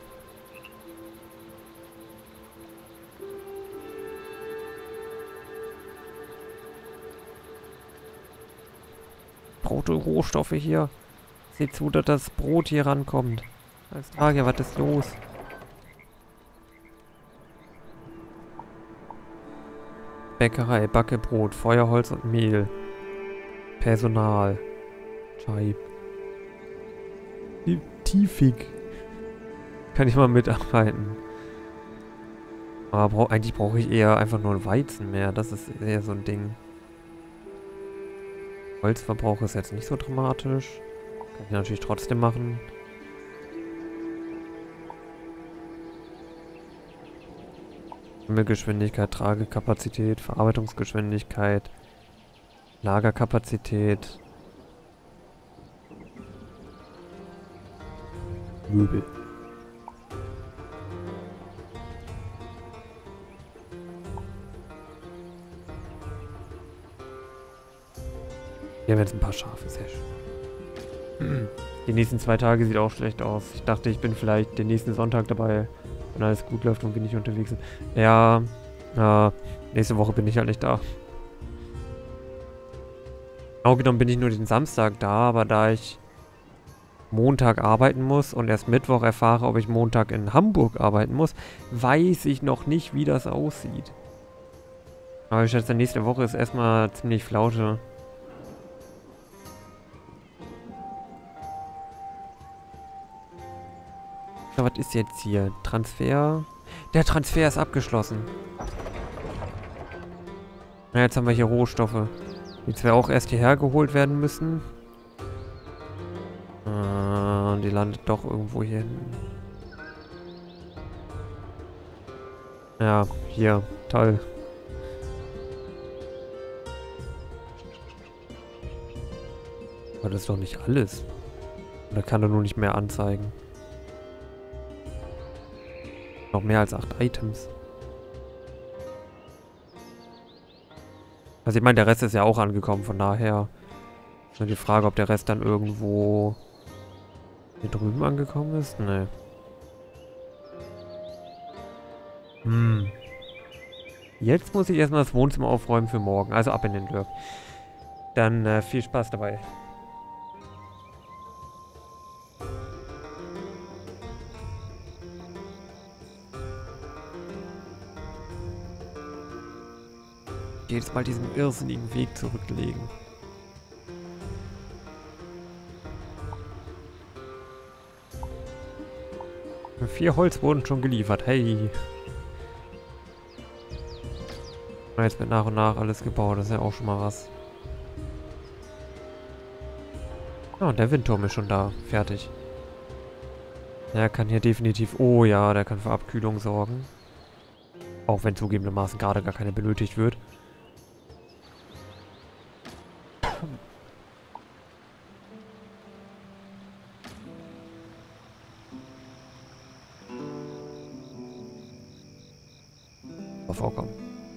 Braucht Rohstoffe hier. Seht zu, dass das Brot hier rankommt. Alles klar, ja, was ist los? Bäckerei, Backe Brot, Feuerholz und Mehl. Personal. Scheib. Tiefig. Kann ich mal mitarbeiten. Aber brauch, eigentlich brauche ich eher einfach nur ein Weizen mehr. Das ist eher so ein Ding. Holzverbrauch ist jetzt nicht so dramatisch. Kann ich natürlich trotzdem machen. Geschwindigkeit, Tragekapazität, Verarbeitungsgeschwindigkeit. Lagerkapazität. Möbel. Wir haben jetzt ein paar Schafe, sehr schön. Die nächsten zwei Tage sieht auch schlecht aus. Ich dachte, ich bin vielleicht den nächsten Sonntag dabei, wenn alles gut läuft und wir nicht unterwegs sind. Ja, äh, nächste Woche bin ich halt nicht da. Genau genommen bin ich nur den Samstag da, aber da ich Montag arbeiten muss und erst Mittwoch erfahre, ob ich Montag in Hamburg arbeiten muss, weiß ich noch nicht, wie das aussieht. Aber ich schätze, nächste Woche ist erstmal ziemlich Flaute. So, was ist jetzt hier? Transfer? Der Transfer ist abgeschlossen. Na, jetzt haben wir hier Rohstoffe, die zwar auch erst hierher geholt werden müssen. Und die landet doch irgendwo hier hinten. Ja, hier. Toll. Aber das ist doch nicht alles. Oder kann er nur nicht mehr anzeigen? Noch mehr als acht Items. Also ich meine, der Rest ist ja auch angekommen, von daher ist nur die Frage, ob der Rest dann irgendwo hier drüben angekommen ist? Nee. Hm. Jetzt muss ich erstmal das Wohnzimmer aufräumen für morgen. Also ab in den Lurk. Dann äh, viel Spaß dabei. Jedes Mal diesen irrsinnigen Weg zurücklegen. Vier Holz wurden schon geliefert. Hey. Jetzt wird nach und nach alles gebaut. Das ist ja auch schon mal was. Ja, und der Windturm ist schon da. Fertig. Der kann hier definitiv... Oh ja, der kann für Abkühlung sorgen. Auch wenn zugegebenermaßen gerade gar keine benötigt wird. Vorkommen.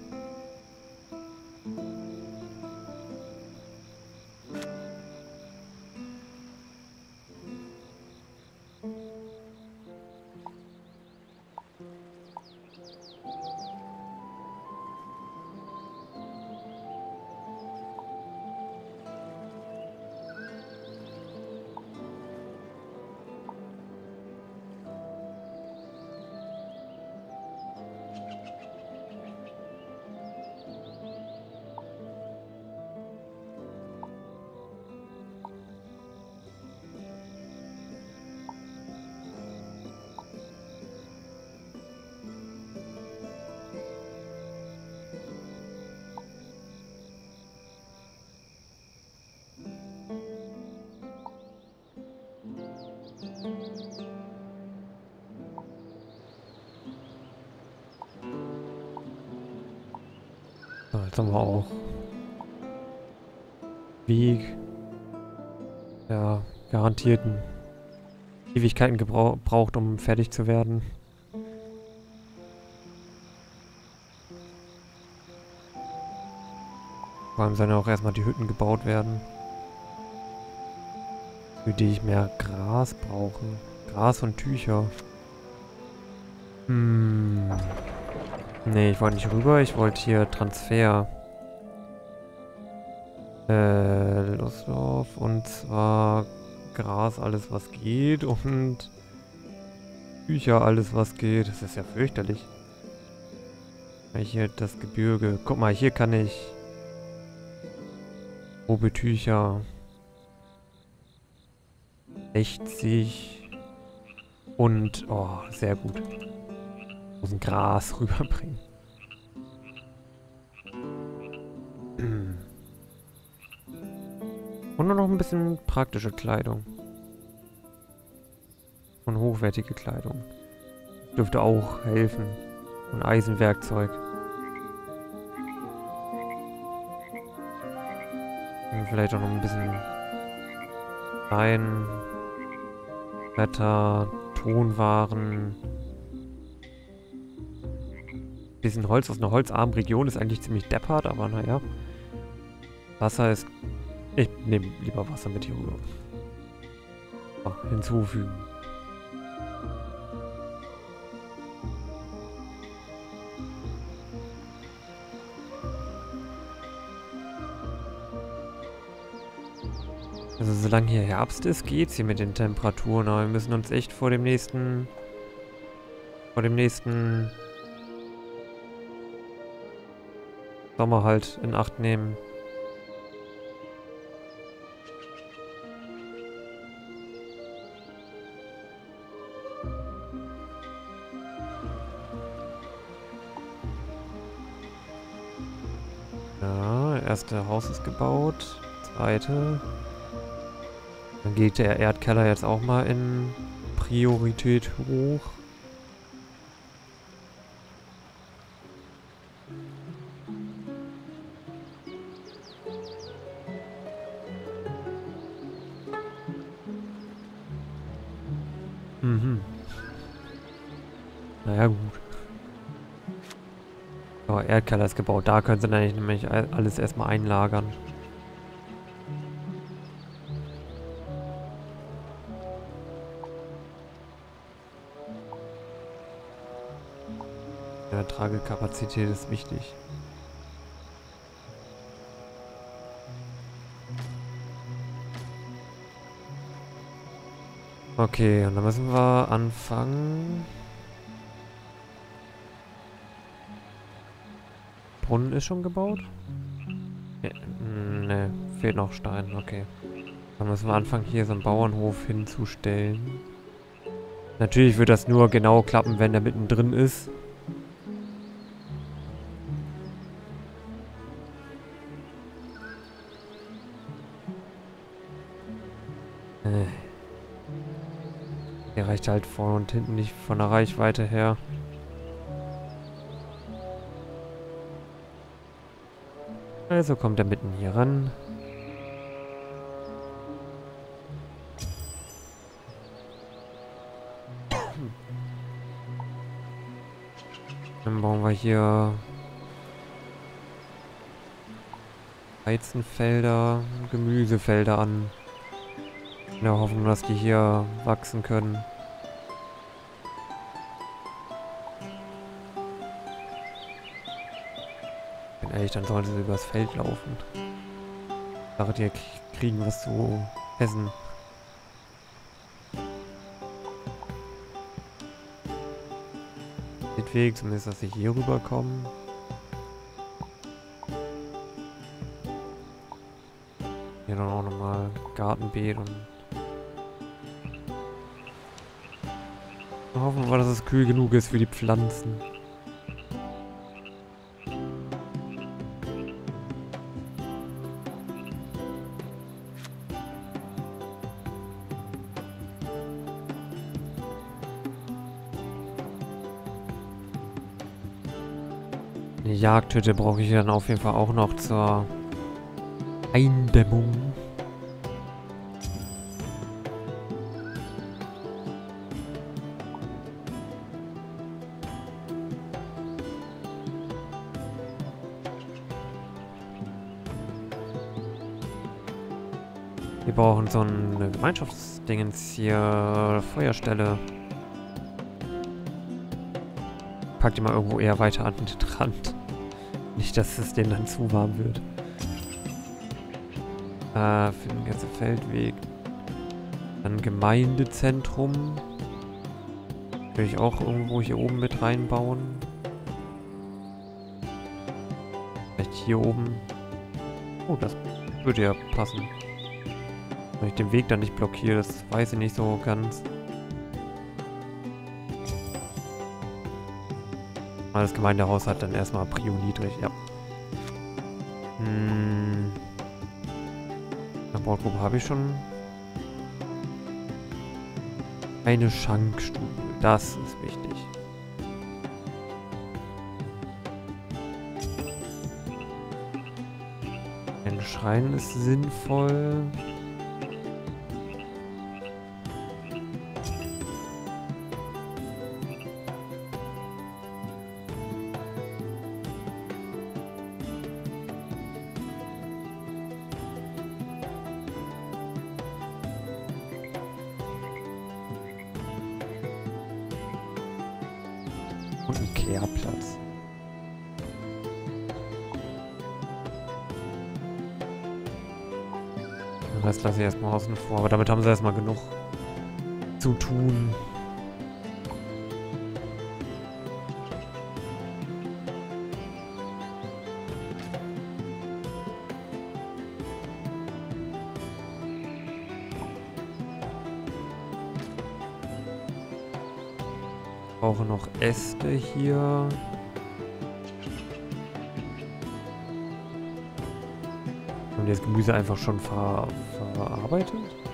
So, jetzt haben wir auch Weg. Ja, garantierten Ewigkeiten gebraucht, um fertig zu werden. Vor allem sollen ja auch erstmal die Hütten gebaut werden, für die ich mehr Gras brauche. Gras und Tücher. Hm. Nee, ich wollte nicht rüber, ich wollte hier Transfer. Äh, Losdorf, und zwar Gras, alles was geht, und Tücher, alles was geht. Das ist ja fürchterlich. Hier das Gebirge. Guck mal, hier kann ich grobe Tücher sechzig und, oh, sehr gut. Muss ein Gras rüberbringen. Und nur noch ein bisschen praktische Kleidung. Und hochwertige Kleidung. Dürfte auch helfen. Und Eisenwerkzeug. Vielleicht auch noch ein bisschen Stein, Bretter, Tonwaren. Ein bisschen Holz aus einer holzarmen Region ist eigentlich ziemlich deppert, aber naja. Wasser ist... Ich nehme lieber Wasser mit hier rüber. So, hinzufügen. Also solange hier Herbst ist, geht's hier mit den Temperaturen, aber wir müssen uns echt vor dem nächsten... vor dem nächsten... Sommer halt in Acht nehmen. Ja, erste Haus ist gebaut. Zweite. Dann geht der Erdkeller jetzt auch mal in Priorität hoch. Mhm. Naja, gut. So, Erdkeller ist gebaut. Da können sie dann nämlich alles erstmal einlagern. Ja, Tragekapazität ist wichtig. Okay, und dann müssen wir anfangen. Brunnen ist schon gebaut? Ja, ne, fehlt noch Stein, okay. Dann müssen wir anfangen, hier so einen Bauernhof hinzustellen. Natürlich wird das nur genau klappen, wenn der mittendrin ist. Äh. Der reicht halt vorne und hinten nicht von der Reichweite her. Also kommt er mitten hier ran. Dann bauen wir hier Weizenfelder, Gemüsefelder an. In der Hoffnung, dass die hier wachsen können. Wenn ehrlich, dann sollen sie übers Feld laufen. Sache, die kriegen was zu essen. Weg, zumindest, dass sie hier rüberkommen. Hier dann auch nochmal Gartenbeet und hoffen wir, dass es kühl genug ist für die Pflanzen. Eine Jagdhütte brauche ich dann auf jeden Fall auch noch zur Eindämmung. Wir brauchen so eine Gemeinschaftsdingens hier, Feuerstelle. Pack die mal irgendwo eher weiter an den Rand. Nicht, dass es denen dann zu warm wird. Äh, für den ganzen Feldweg. Dann Gemeindezentrum. Will ich auch irgendwo hier oben mit reinbauen. Vielleicht hier oben. Oh, das würde ja passen. Wenn ich den Weg dann nicht blockiere, das weiß ich nicht so ganz. Aber das Gemeindehaus hat dann erstmal Prio niedrig, ja. Hm. Eine Bordgruppe habe ich schon. Eine Schankstube, das ist wichtig. Ein Schrein ist sinnvoll. Und ein Kehrplatz. Den Rest lasse ich erstmal außen vor, aber damit haben sie erstmal genug zu tun. Ich brauche noch Äste hier. Haben die das Gemüse einfach schon ver verarbeitet?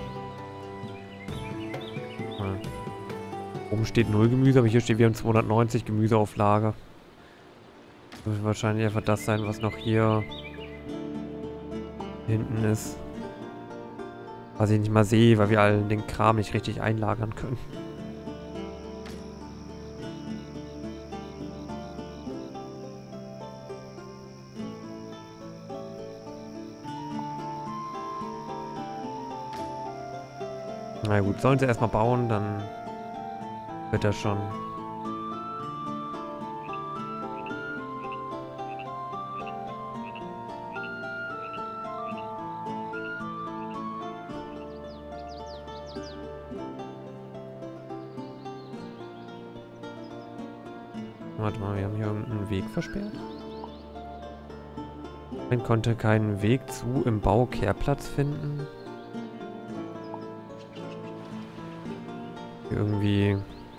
Hm. Oben steht null Gemüse, aber hier steht, wir haben zweihundertneunzig Gemüse auf Lager. Das wird wahrscheinlich einfach das sein, was noch hier hinten ist. Was ich nicht mal sehe, weil wir allen den Kram nicht richtig einlagern können. Na gut, sollen sie erstmal bauen, dann wird das schon. Warte mal, wir haben hier irgendeinen Weg versperrt. Man konnte keinen Weg zu im Baukehrplatz finden. Irgendwie...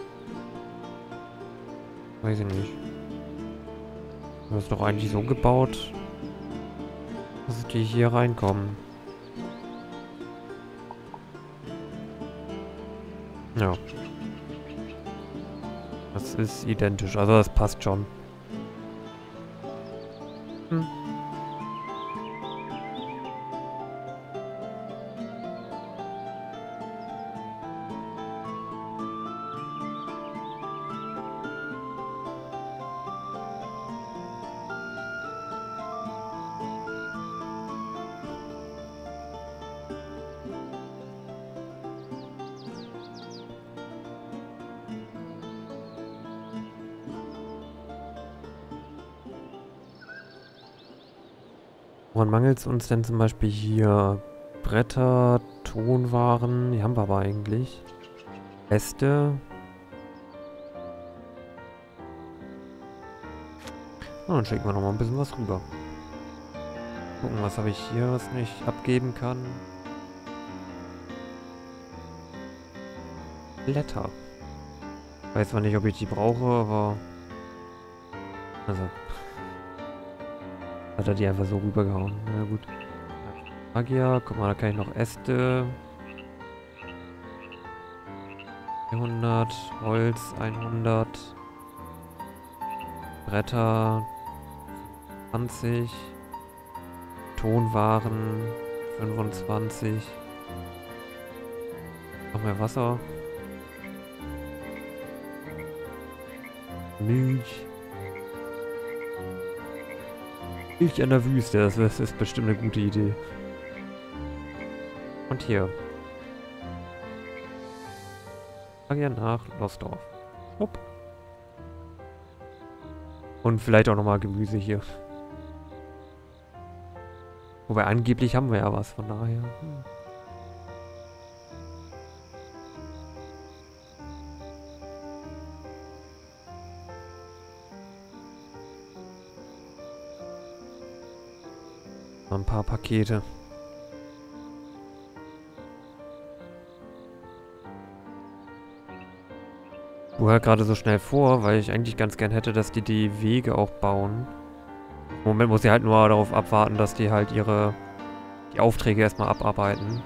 Weiß ich nicht. Das ist doch eigentlich so gebaut, dass die hier reinkommen. Ja. Das ist identisch, also das passt schon. Hm. Woran mangelt es uns denn zum Beispiel hier? Bretter, Tonwaren, die haben wir aber eigentlich. Äste. Oh, dann schicken wir noch mal ein bisschen was rüber. Gucken, was habe ich hier, was ich abgeben kann. Blätter. Weiß zwar nicht, ob ich die brauche, aber... Also... Hat er die einfach so rübergehauen. Na gut. Magier, guck mal, da kann ich noch Äste. vierhundert, Holz hundert. Bretter zwanzig. Tonwaren fünfundzwanzig. Noch mehr Wasser. Milch. Milch an der Wüste, das ist, ist bestimmt eine gute Idee. Und hier. Magier nach Losdorf. Hopp. Und vielleicht auch nochmal Gemüse hier. Wobei angeblich haben wir ja was, von daher. Hm. Ein paar Pakete. Ich fuhr gerade so schnell vor, weil ich eigentlich ganz gern hätte, dass die die Wege auch bauen. Im Moment muss ich halt nur darauf abwarten, dass die halt ihre die Aufträge erstmal abarbeiten.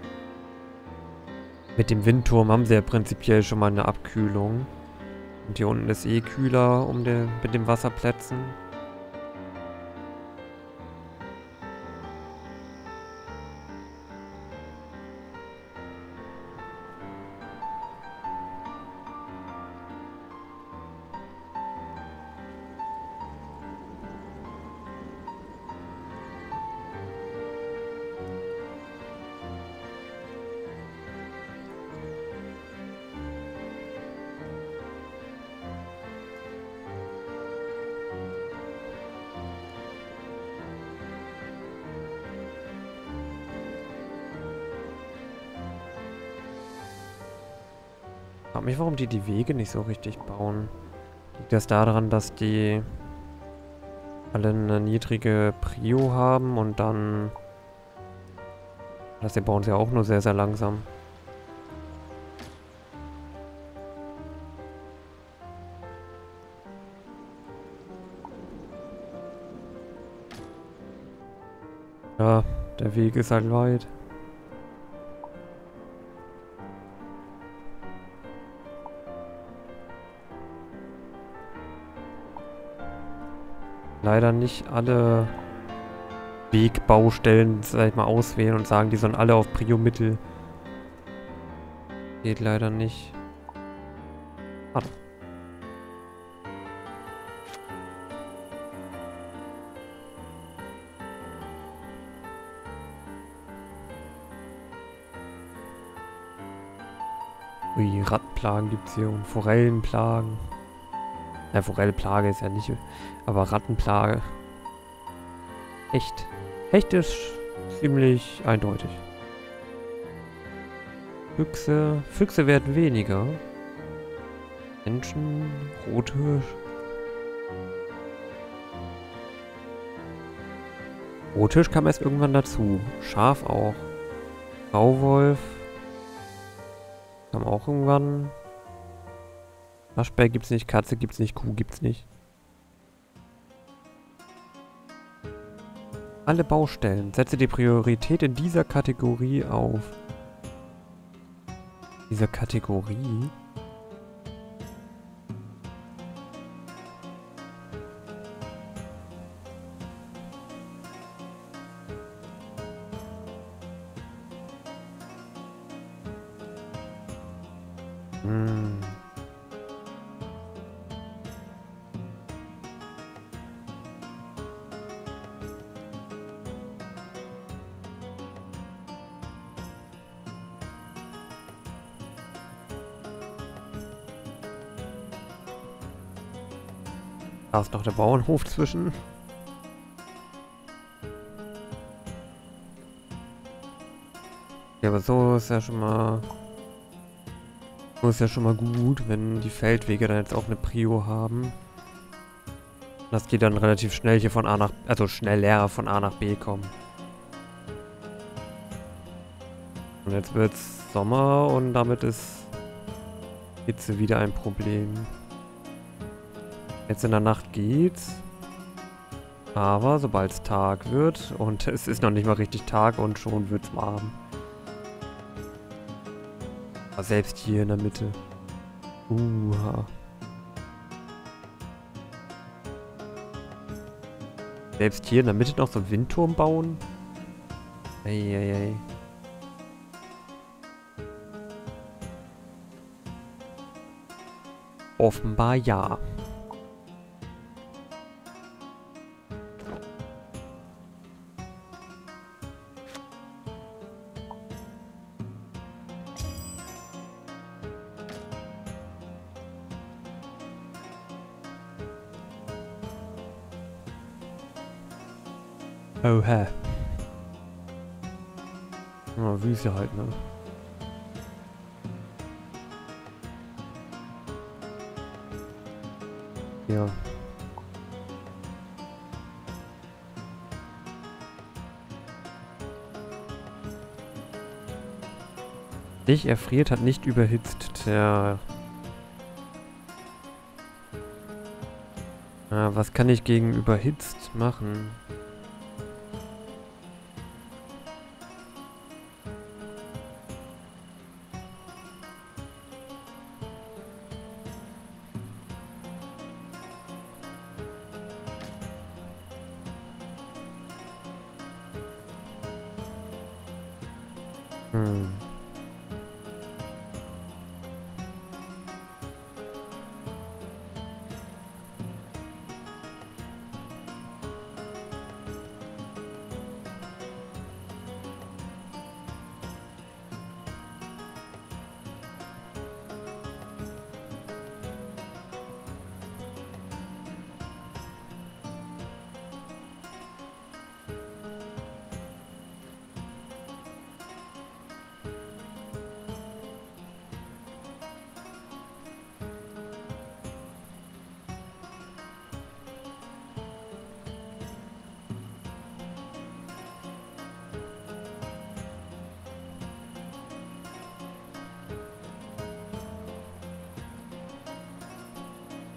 Mit dem Windturm haben sie ja prinzipiell schon mal eine Abkühlung. Und hier unten ist eh kühler um den, mit den Wasserplätzen. frage mich, warum die die Wege nicht so richtig bauen. Liegt das daran, dass die alle eine niedrige Prio haben und dann... Das hier bauen sie auch nur sehr, sehr langsam. Ja, der Weg ist halt weit. Leider nicht alle Wegbaustellen, sag ich mal, auswählen und sagen, die sollen alle auf Prio Mittel. Geht leider nicht. Warte. Ui, Rattenplagen gibt's hier und Forellenplagen. Ja, Forellenplage ist ja nicht, aber Rattenplage. Echt. Hecht ist ziemlich eindeutig. Füchse. Füchse werden weniger. Menschen. Rothirsch. Rothirsch kam erst irgendwann dazu. Schaf auch. Grauwolf. Kam auch irgendwann. Waschbär gibt's nicht, Katze gibt's nicht, Kuh gibt's nicht. Alle Baustellen. Setze die Priorität in dieser Kategorie auf. Diese Kategorie? Hm. Da ist noch der Bauernhof zwischen. Ja, aber so ist ja schon mal... So ist ja schon mal gut, wenn die Feldwege dann jetzt auch eine Prio haben. Dass die dann relativ schnell hier von A nach... Also schneller von A nach B kommen. Und jetzt wird's Sommer und damit ist Hitze wieder ein Problem. Jetzt in der Nacht geht's. Aber sobald es Tag wird, und es ist noch nicht mal richtig Tag und schon wird's warm. Aber selbst hier in der Mitte. Uha. Selbst hier in der Mitte noch so einen Windturm bauen? Eieiei. Offenbar ja. Oh, hä. Ja, Wüste halt, ne? Ja. Dich erfriert, hat nicht überhitzt. Tja. Ja, was kann ich gegen überhitzt machen? Hm.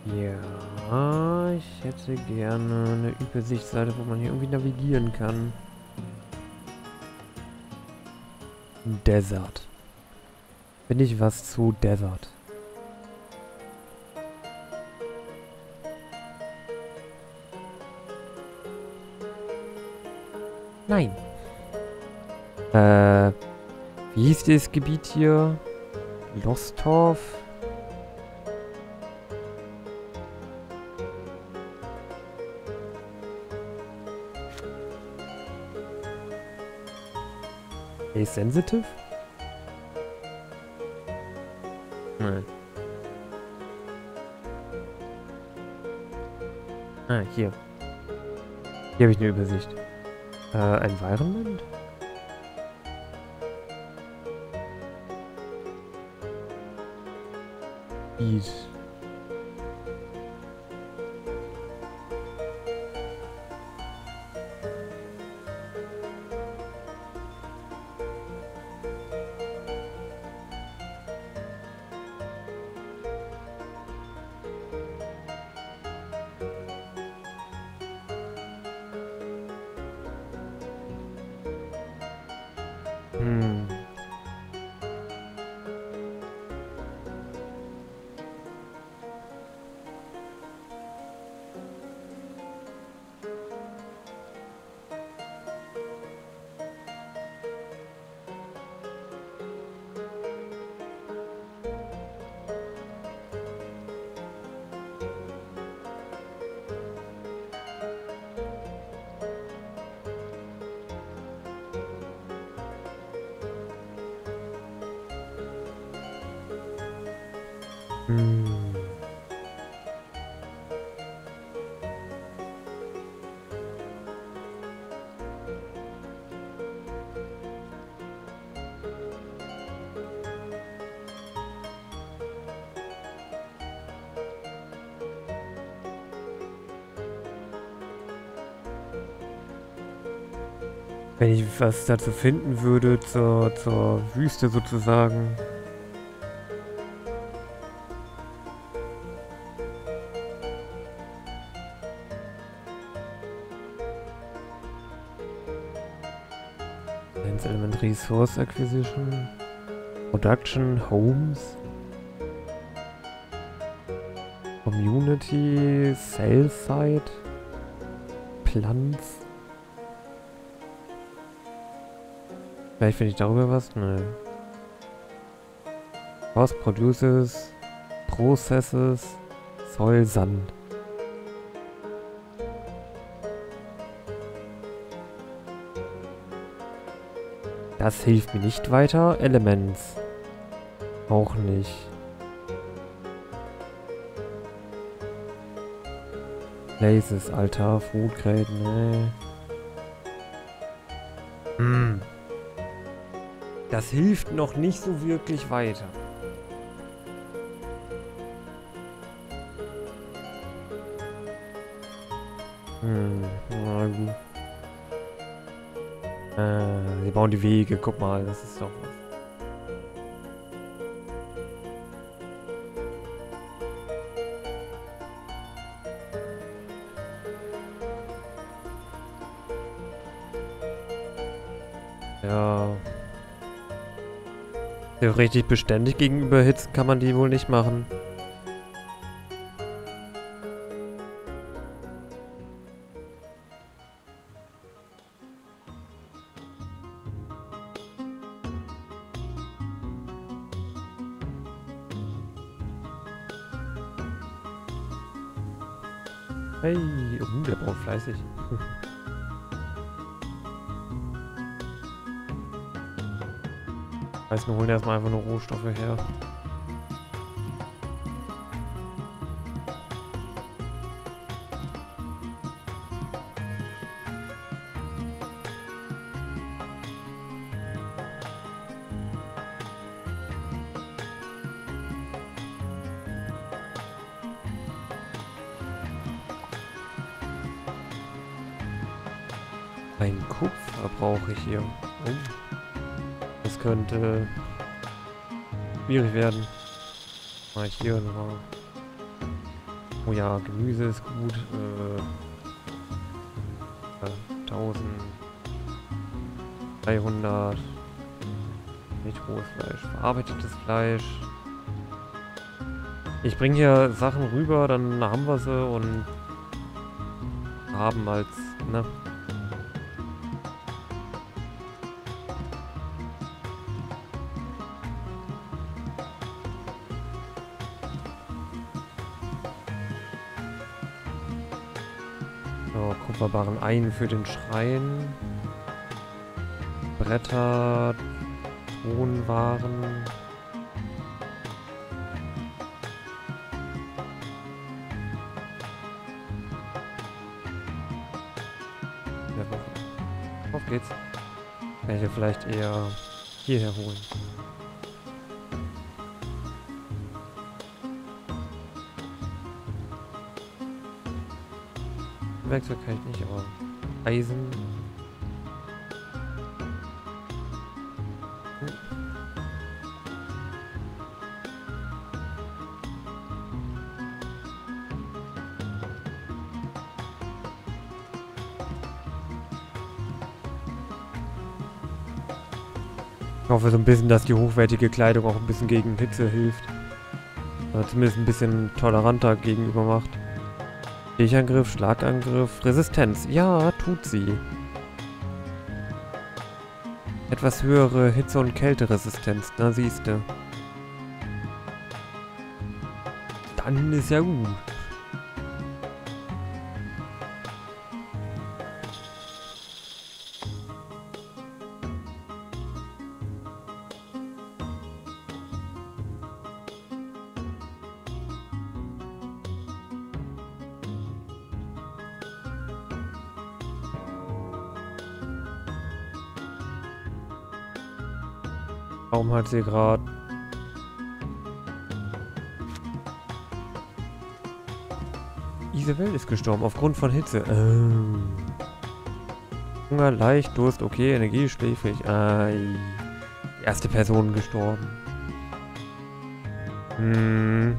Ja, ich hätte gerne eine Übersichtsseite, wo man hier irgendwie navigieren kann. Desert. Finde ich was zu Desert. Nein. Äh, wie hieß das Gebiet hier? Lostorf? Case sensitive? Nein. Ah, hier. Hier habe ich eine Übersicht. Äh, Environment? Eat. Hm. Hm. Wenn ich was dazu finden würde, zur, zur Wüste sozusagen. Dance Element Resource Acquisition. Production, Homes. Community, Sales Site. Plants. Vielleicht finde ich darüber was? Nö. Cost Produces, Processes, Soil, Sand. Das hilft mir nicht weiter. Elements. Auch nicht. Places, Altar, Food Grade, ne. Hm. Das hilft noch nicht so wirklich weiter. Hm, na gut. Äh, sie bauen die Wege, guck mal, das ist doch was. Ja. Theoretisch beständig gegenüber Hitzen kann man die wohl nicht machen. Hey, oh, der baut fleißig. Heißt, wir holen erstmal einfach nur Rohstoffe her. Ein Kupfer brauche ich hier. Oh. Das könnte schwierig werden. Mal hier nochmal. Oh ja, Gemüse ist gut. Äh, eintausenddreihundert. Nicht rohes Fleisch. Verarbeitetes Fleisch. Ich bringe hier Sachen rüber, dann haben wir sie und haben als, ne? So, Kupferbarren ein für den Schrein. Bretter, Tonwaren. Ja, auf geht's. Kann ich ja vielleicht eher hierher holen. Werkzeug kann ich nicht, aber Eisen. Hm. Ich hoffe so ein bisschen, dass die hochwertige Kleidung auch ein bisschen gegen Hitze hilft. Oder zumindest ein bisschen toleranter gegenüber macht. Stichangriff, Schlagangriff, Resistenz. Ja, tut sie. Etwas höhere Hitze- und Kälteresistenz. Na, siehste. Dann ist ja gut. Warum hat sie gerade... Isabel ist gestorben aufgrund von Hitze. Ähm. Hunger, leicht, Durst, okay, Energie, schläfrig. Ei. Die erste Person gestorben. Hm.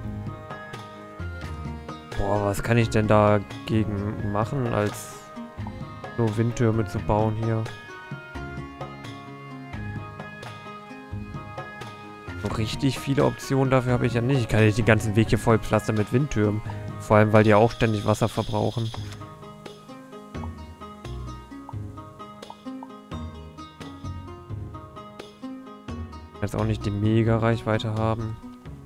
Boah, was kann ich denn dagegen machen, als so Windtürme zu bauen hier? So richtig viele Optionen dafür habe ich ja nicht. Ich kann nicht den ganzen Weg hier voll pflastern mit Windtürmen. Vor allem, weil die auch ständig Wasser verbrauchen. Jetzt auch nicht die Mega-Reichweite haben.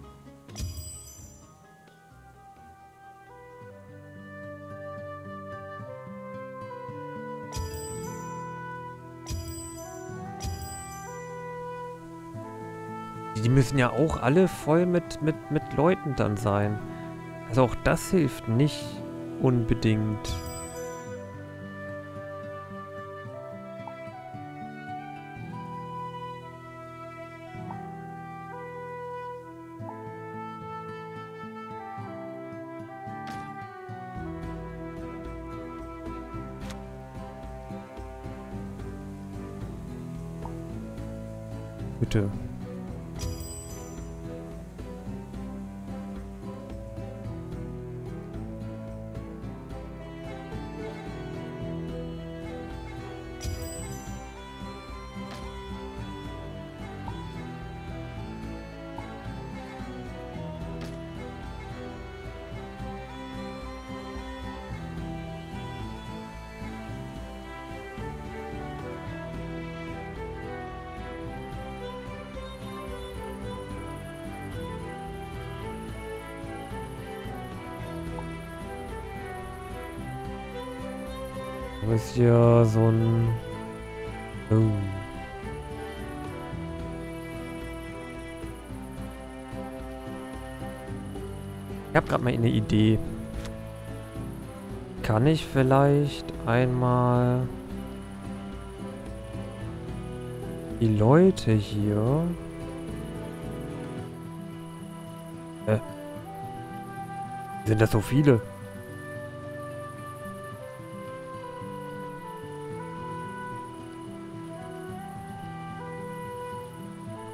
Die müssen ja auch alle voll mit, mit, mit Leuten dann sein. Also auch das hilft nicht unbedingt. Bitte. Da ist hier so ein... Oh. Ich habe gerade mal eine Idee. Kann ich vielleicht einmal die Leute hier... Äh. Sind das so viele?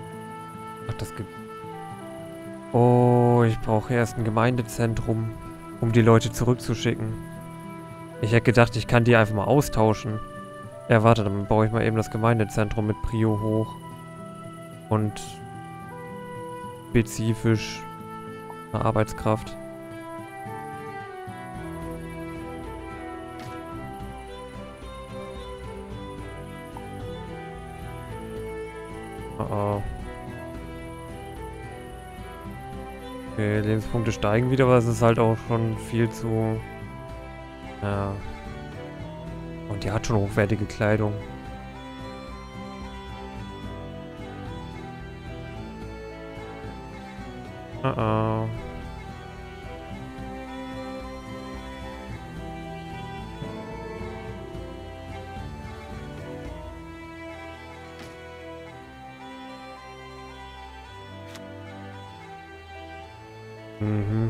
Ach, das gibt... Oh, ich brauche erst ein Gemeindezentrum. um die Leute zurückzuschicken. Ich hätte gedacht, ich kann die einfach mal austauschen. Ja, warte, dann baue ich mal eben das Gemeindezentrum mit Prio hoch. Und spezifisch eine Arbeitskraft. Oh oh. Okay, Lebenspunkte steigen wieder, aber es ist halt auch schon viel zu... Ja. Und die hat schon hochwertige Kleidung. Oh oh. Mhm.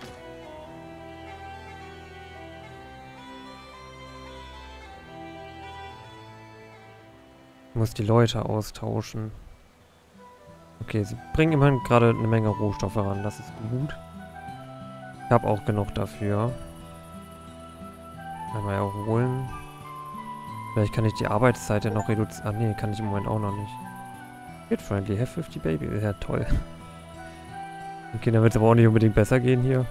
Ich muss die Leute austauschen. Okay, sie bringen immerhin gerade eine Menge Rohstoffe ran. Das ist gut. Ich habe auch genug dafür. Einmal erholen. Vielleicht kann ich die Arbeitszeit ja noch reduzieren. Ah, nee, kann ich im Moment auch noch nicht. Kid friendly, have fifty baby. Ja, toll. Okay, dann wird es aber auch nicht unbedingt besser gehen hier.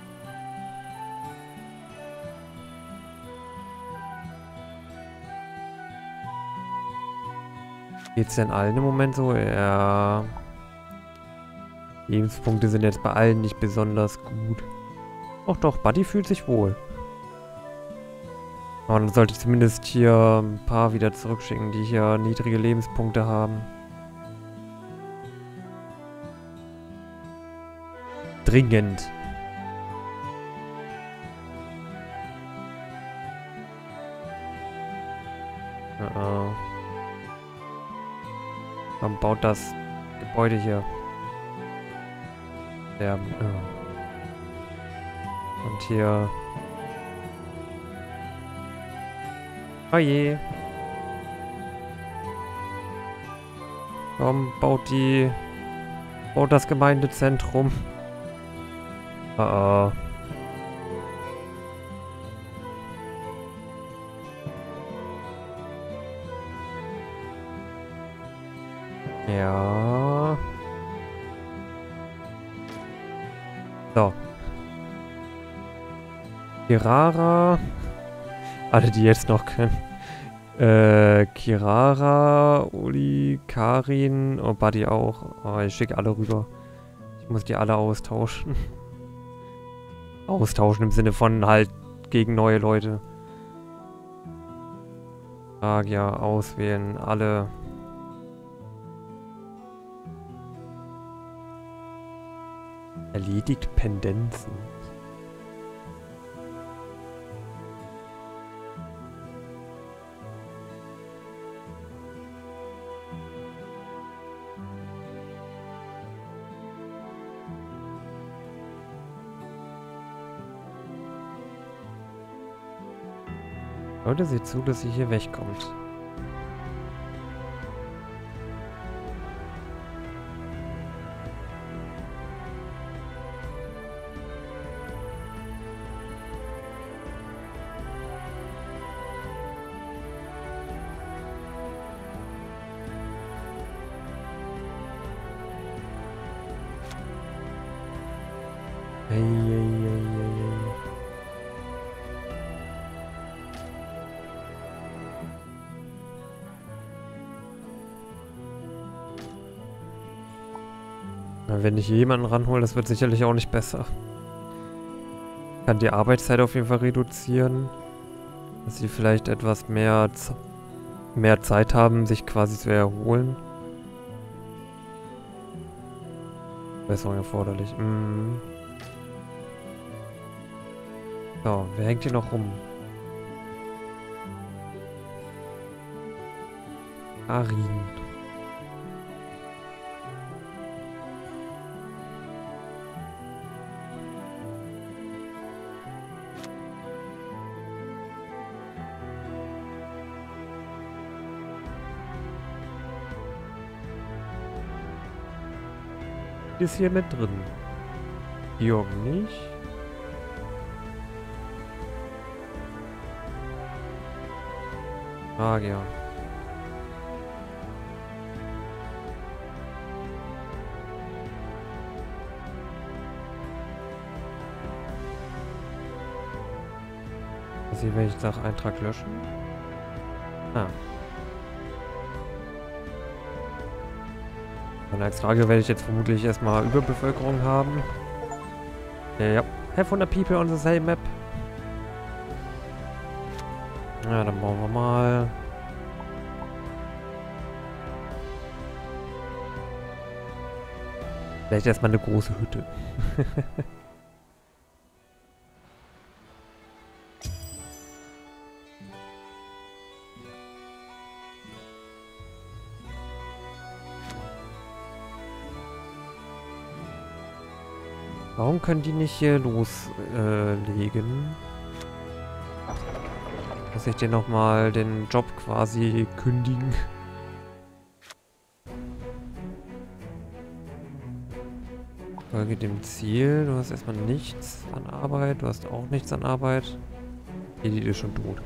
Geht's denn allen im Moment so? Ja. Lebenspunkte sind jetzt bei allen nicht besonders gut. Doch, doch, Buddy fühlt sich wohl. Aber dann sollte ich zumindest hier ein paar wieder zurückschicken, die hier niedrige Lebenspunkte haben. Dringend. Uh -oh. Warum baut das Gebäude hier? Der, oh. Und hier... Oh je. Warum baut die... Baut das Gemeindezentrum? Oh oh. Ja. So. Kirara. Alle, die jetzt noch können. Äh, Kirara, Uli, Karin, oh, Buddy auch. Oh, ich schicke alle rüber. Ich muss die alle austauschen. Austauschen im Sinne von halt gegen neue Leute. Magier auswählen, alle. Erledigt Pendenzen. Leute, seht zu, dass ihr hier wegkommt. Hey, hey, hey, hey, hey. Na, wenn ich jemanden ranhole, das wird sicherlich auch nicht besser. Ich kann die Arbeitszeit auf jeden Fall reduzieren. Dass sie vielleicht etwas mehr, mehr Zeit haben, sich quasi zu erholen. Besserung erforderlich. Mm. So, wer hängt hier noch rum? Arin. Ist hier mit drin. Georg nicht. Magier. Also hier werde ich nach Eintrag löschen. Ah. Und als Frage werde ich jetzt vermutlich erstmal Überbevölkerung haben. Ja. Have hundert people on the same map. Ja, dann bauen wir mal. Vielleicht erstmal eine große Hütte. Warum können die nicht hier loslegen? Muss ich den nochmal den Job quasi kündigen? Folge dem Ziel. Du hast erstmal nichts an Arbeit. Du hast auch nichts an Arbeit. Edith ist schon tot.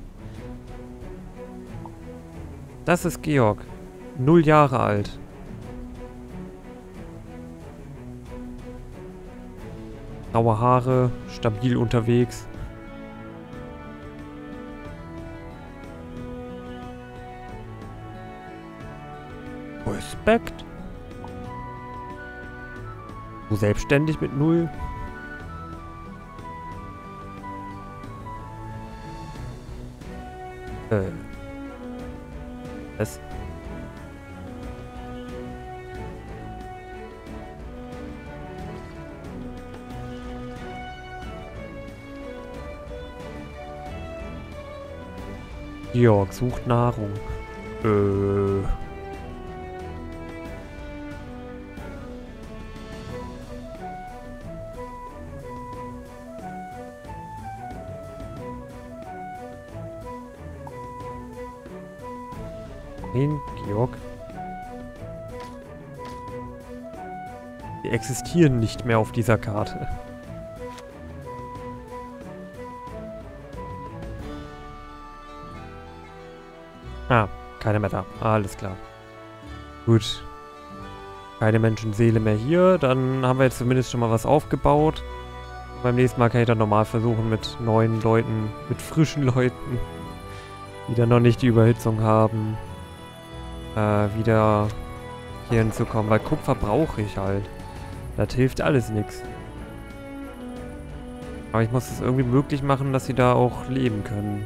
Das ist Georg. Null Jahre alt. Graue Haare, stabil unterwegs. Respekt. So selbstständig mit null. Äh. Was? Georg sucht Nahrung. Äh. Nein, Georg. Die existieren nicht mehr auf dieser Karte. Ah, keine mehr da. Alles klar. Gut. Keine Menschenseele mehr hier. Dann haben wir jetzt zumindest schon mal was aufgebaut. Beim nächsten Mal kann ich dann normal versuchen mit neuen Leuten, mit frischen Leuten, die dann noch nicht die Überhitzung haben, äh, wieder hier hinzukommen. Weil Kupfer brauche ich halt. Das hilft alles nichts. Aber ich muss es irgendwie möglich machen, dass sie da auch leben können.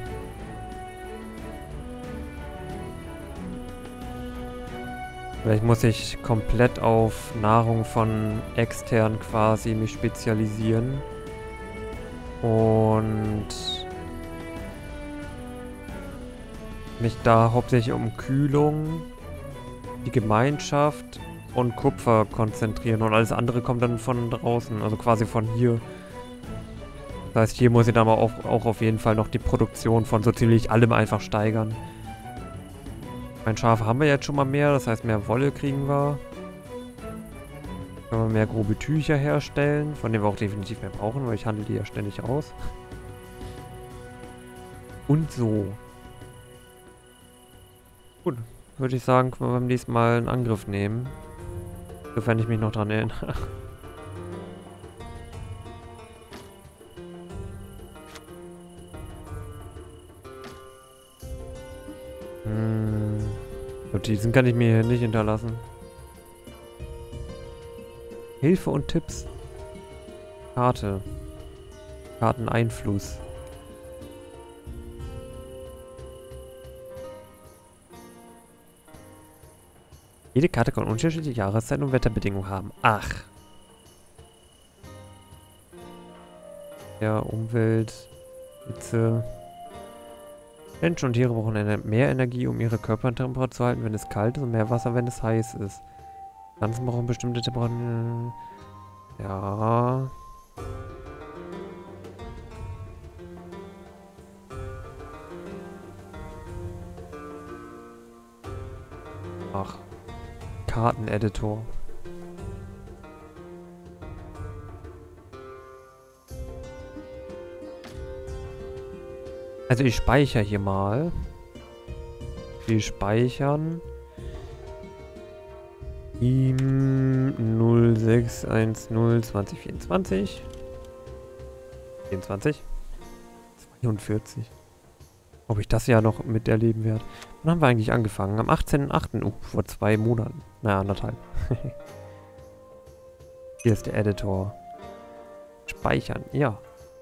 Vielleicht muss ich komplett auf Nahrung von extern quasi mich spezialisieren. Und mich da hauptsächlich um Kühlung, die Gemeinschaft und Kupfer konzentrieren. Und alles andere kommt dann von draußen, also quasi von hier. Das heißt, hier muss ich dann aber auch, auch auf jeden Fall noch die Produktion von so ziemlich allem einfach steigern. Ein Schaf haben wir jetzt schon mal mehr, das heißt mehr Wolle kriegen wir. Können wir mehr grobe Tücher herstellen, von denen wir auch definitiv mehr brauchen, weil ich handle die ja ständig aus. Und so. Gut, würde ich sagen, können wir beim nächsten Mal einen Angriff nehmen. Sofern ich mich noch dran erinnere. Hm. Notizen kann ich mir hier nicht hinterlassen. Hilfe und Tipps. Karte. Karteneinfluss. Jede Karte kann unterschiedliche Jahreszeiten und Wetterbedingungen haben. Ach. Ja, Umwelt, Hitze. Menschen und Tiere brauchen mehr Energie, um ihre Körpertemperatur zu halten, wenn es kalt ist, und mehr Wasser, wenn es heiß ist. Pflanzen brauchen bestimmte Temperaturen. Ja. Ach. Karteneditor. Also ich speichere hier mal. Spiel speichern. null sechs eins null zwanzig vierundzwanzig. vierundzwanzig. zweiundvierzig. Ob ich das ja noch miterleben werde. Wann haben wir eigentlich angefangen? Am achtzehnten achten Oh, vor zwei Monaten. Naja, anderthalb. Hier ist der Editor. Speichern, ja.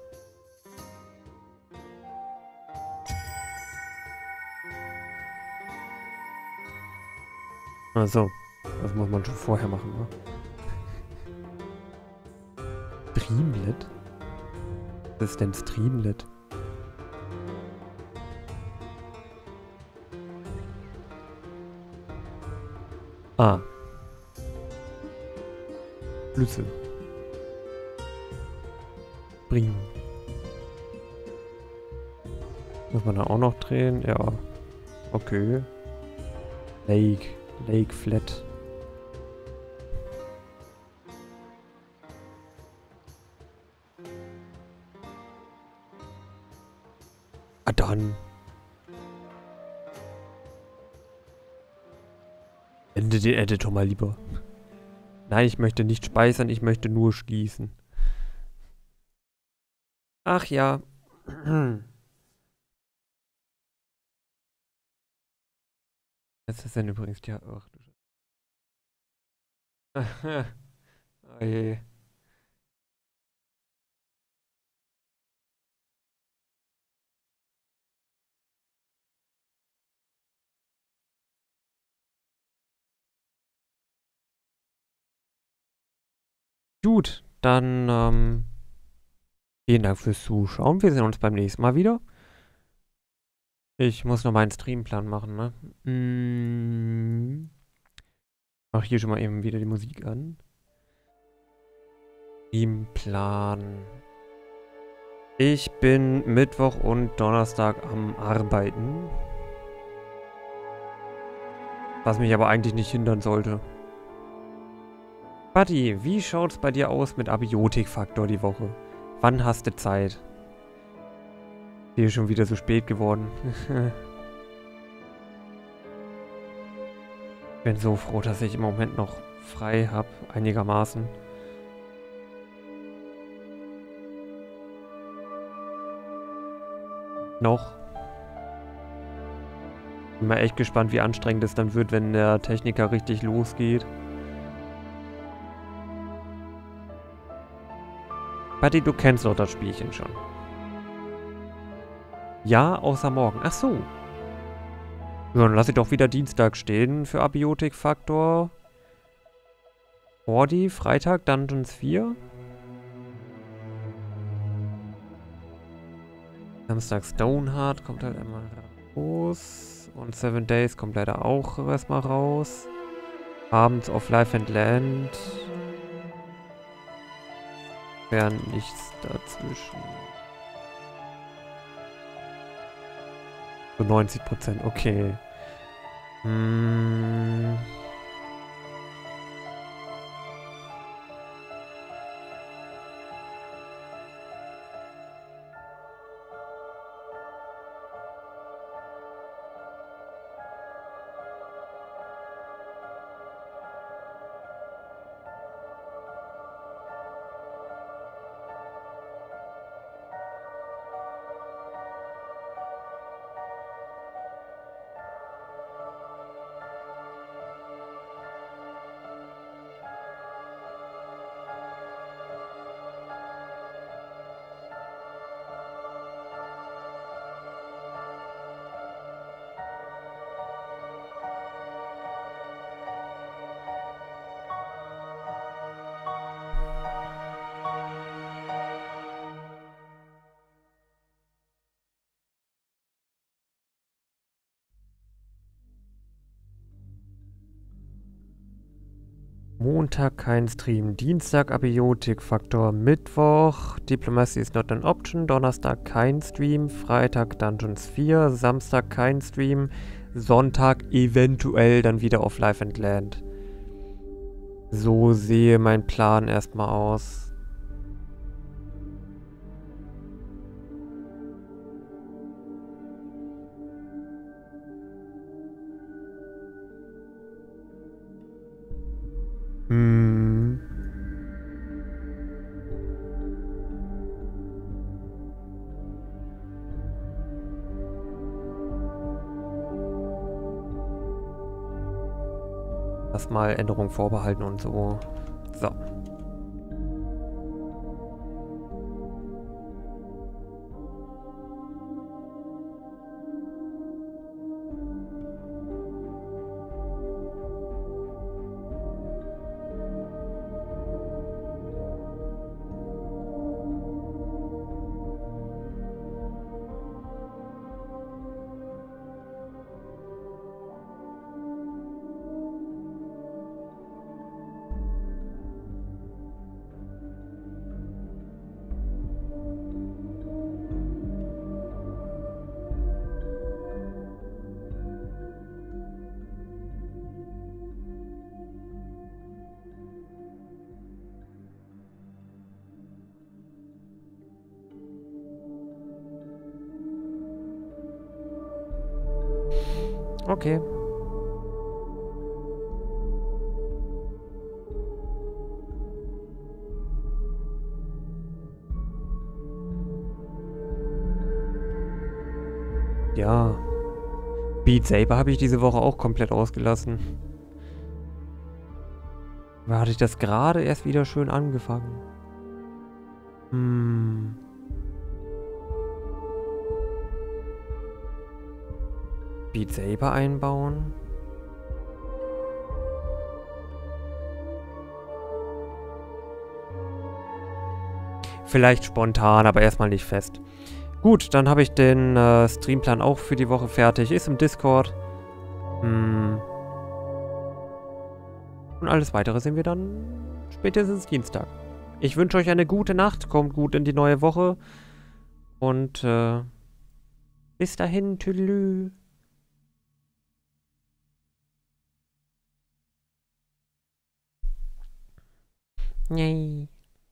Also, das muss man schon vorher machen, ne? Streamlit? Was ist denn Streamlit? Ah. Schlüssel. Bringen. Muss man da auch noch drehen? Ja. Okay. Lake. Lake Flat. Ah, dann. Ende den Editor mal lieber. Nein, ich möchte nicht speichern, ich möchte nur schließen. Ach ja. Was ist denn übrigens die... Ach, du Scheiße. Oh je. Gut, dann ähm, vielen Dank fürs Zuschauen. Wir sehen uns beim nächsten Mal wieder. Ich muss noch meinen Streamplan machen, ne? Mm. Mach hier schon mal eben wieder die Musik an. Streamplan. Ich bin Mittwoch und Donnerstag am Arbeiten. Was mich aber eigentlich nicht hindern sollte. Buddy, wie schaut's bei dir aus mit Abiotikfaktor die Woche? Wann hast du Zeit? Hier ist schon wieder so spät geworden. Ich bin so froh, dass ich im Moment noch frei habe, einigermaßen. Noch. Bin mal echt gespannt, wie anstrengend es dann wird, wenn der Techniker richtig losgeht. Buddy, du kennst doch das Spielchen schon. Ja, außer morgen. Ach so. Ja, dann lass ich doch wieder Dienstag stehen für Abiotikfaktor. Hordi, Freitag, Dungeons vier. Samstag Stoneheart kommt halt einmal raus. Und Seven Days kommt leider auch erstmal raus. Abends auf Life and Land. Wäre nichts dazwischen. So neunzig Prozent, okay. Hm. Montag kein Stream, Dienstag Abiotikfaktor, Mittwoch Diplomacy is not an option, Donnerstag kein Stream, Freitag Dungeons vier, Samstag kein Stream, Sonntag eventuell dann wieder auf Life and Land. So sehe mein Plan erstmal aus. Hm. Erstmal Änderungen vorbehalten und so. So. Okay. Ja. Beat Saber habe ich diese Woche auch komplett ausgelassen. Da hatte ich das gerade erst wieder schön angefangen. Hm. Beat Saber einbauen. Vielleicht spontan, aber erstmal nicht fest. Gut, dann habe ich den äh, Streamplan auch für die Woche fertig. Ist im Discord. Hm. Und alles Weitere sehen wir dann spätestens Dienstag. Ich wünsche euch eine gute Nacht. Kommt gut in die neue Woche. Und äh, bis dahin. Tüdelü. Yay.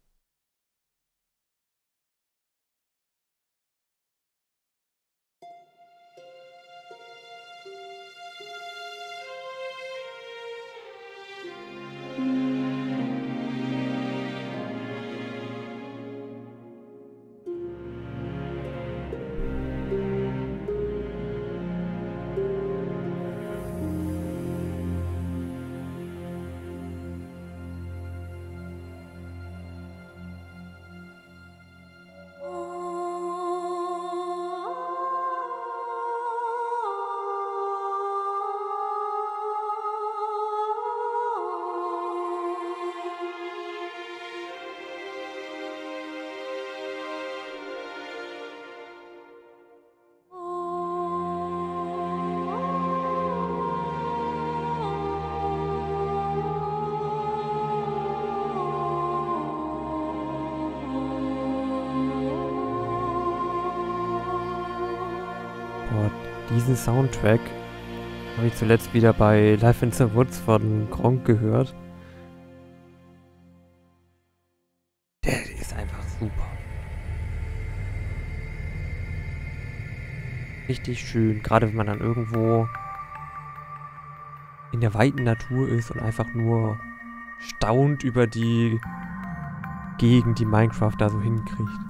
Diesen Soundtrack habe ich zuletzt wieder bei Live in the Woods von Gronkh gehört. Der ist einfach super. Richtig schön, gerade wenn man dann irgendwo in der weiten Natur ist und einfach nur staunt über die Gegend, die Minecraft da so hinkriegt.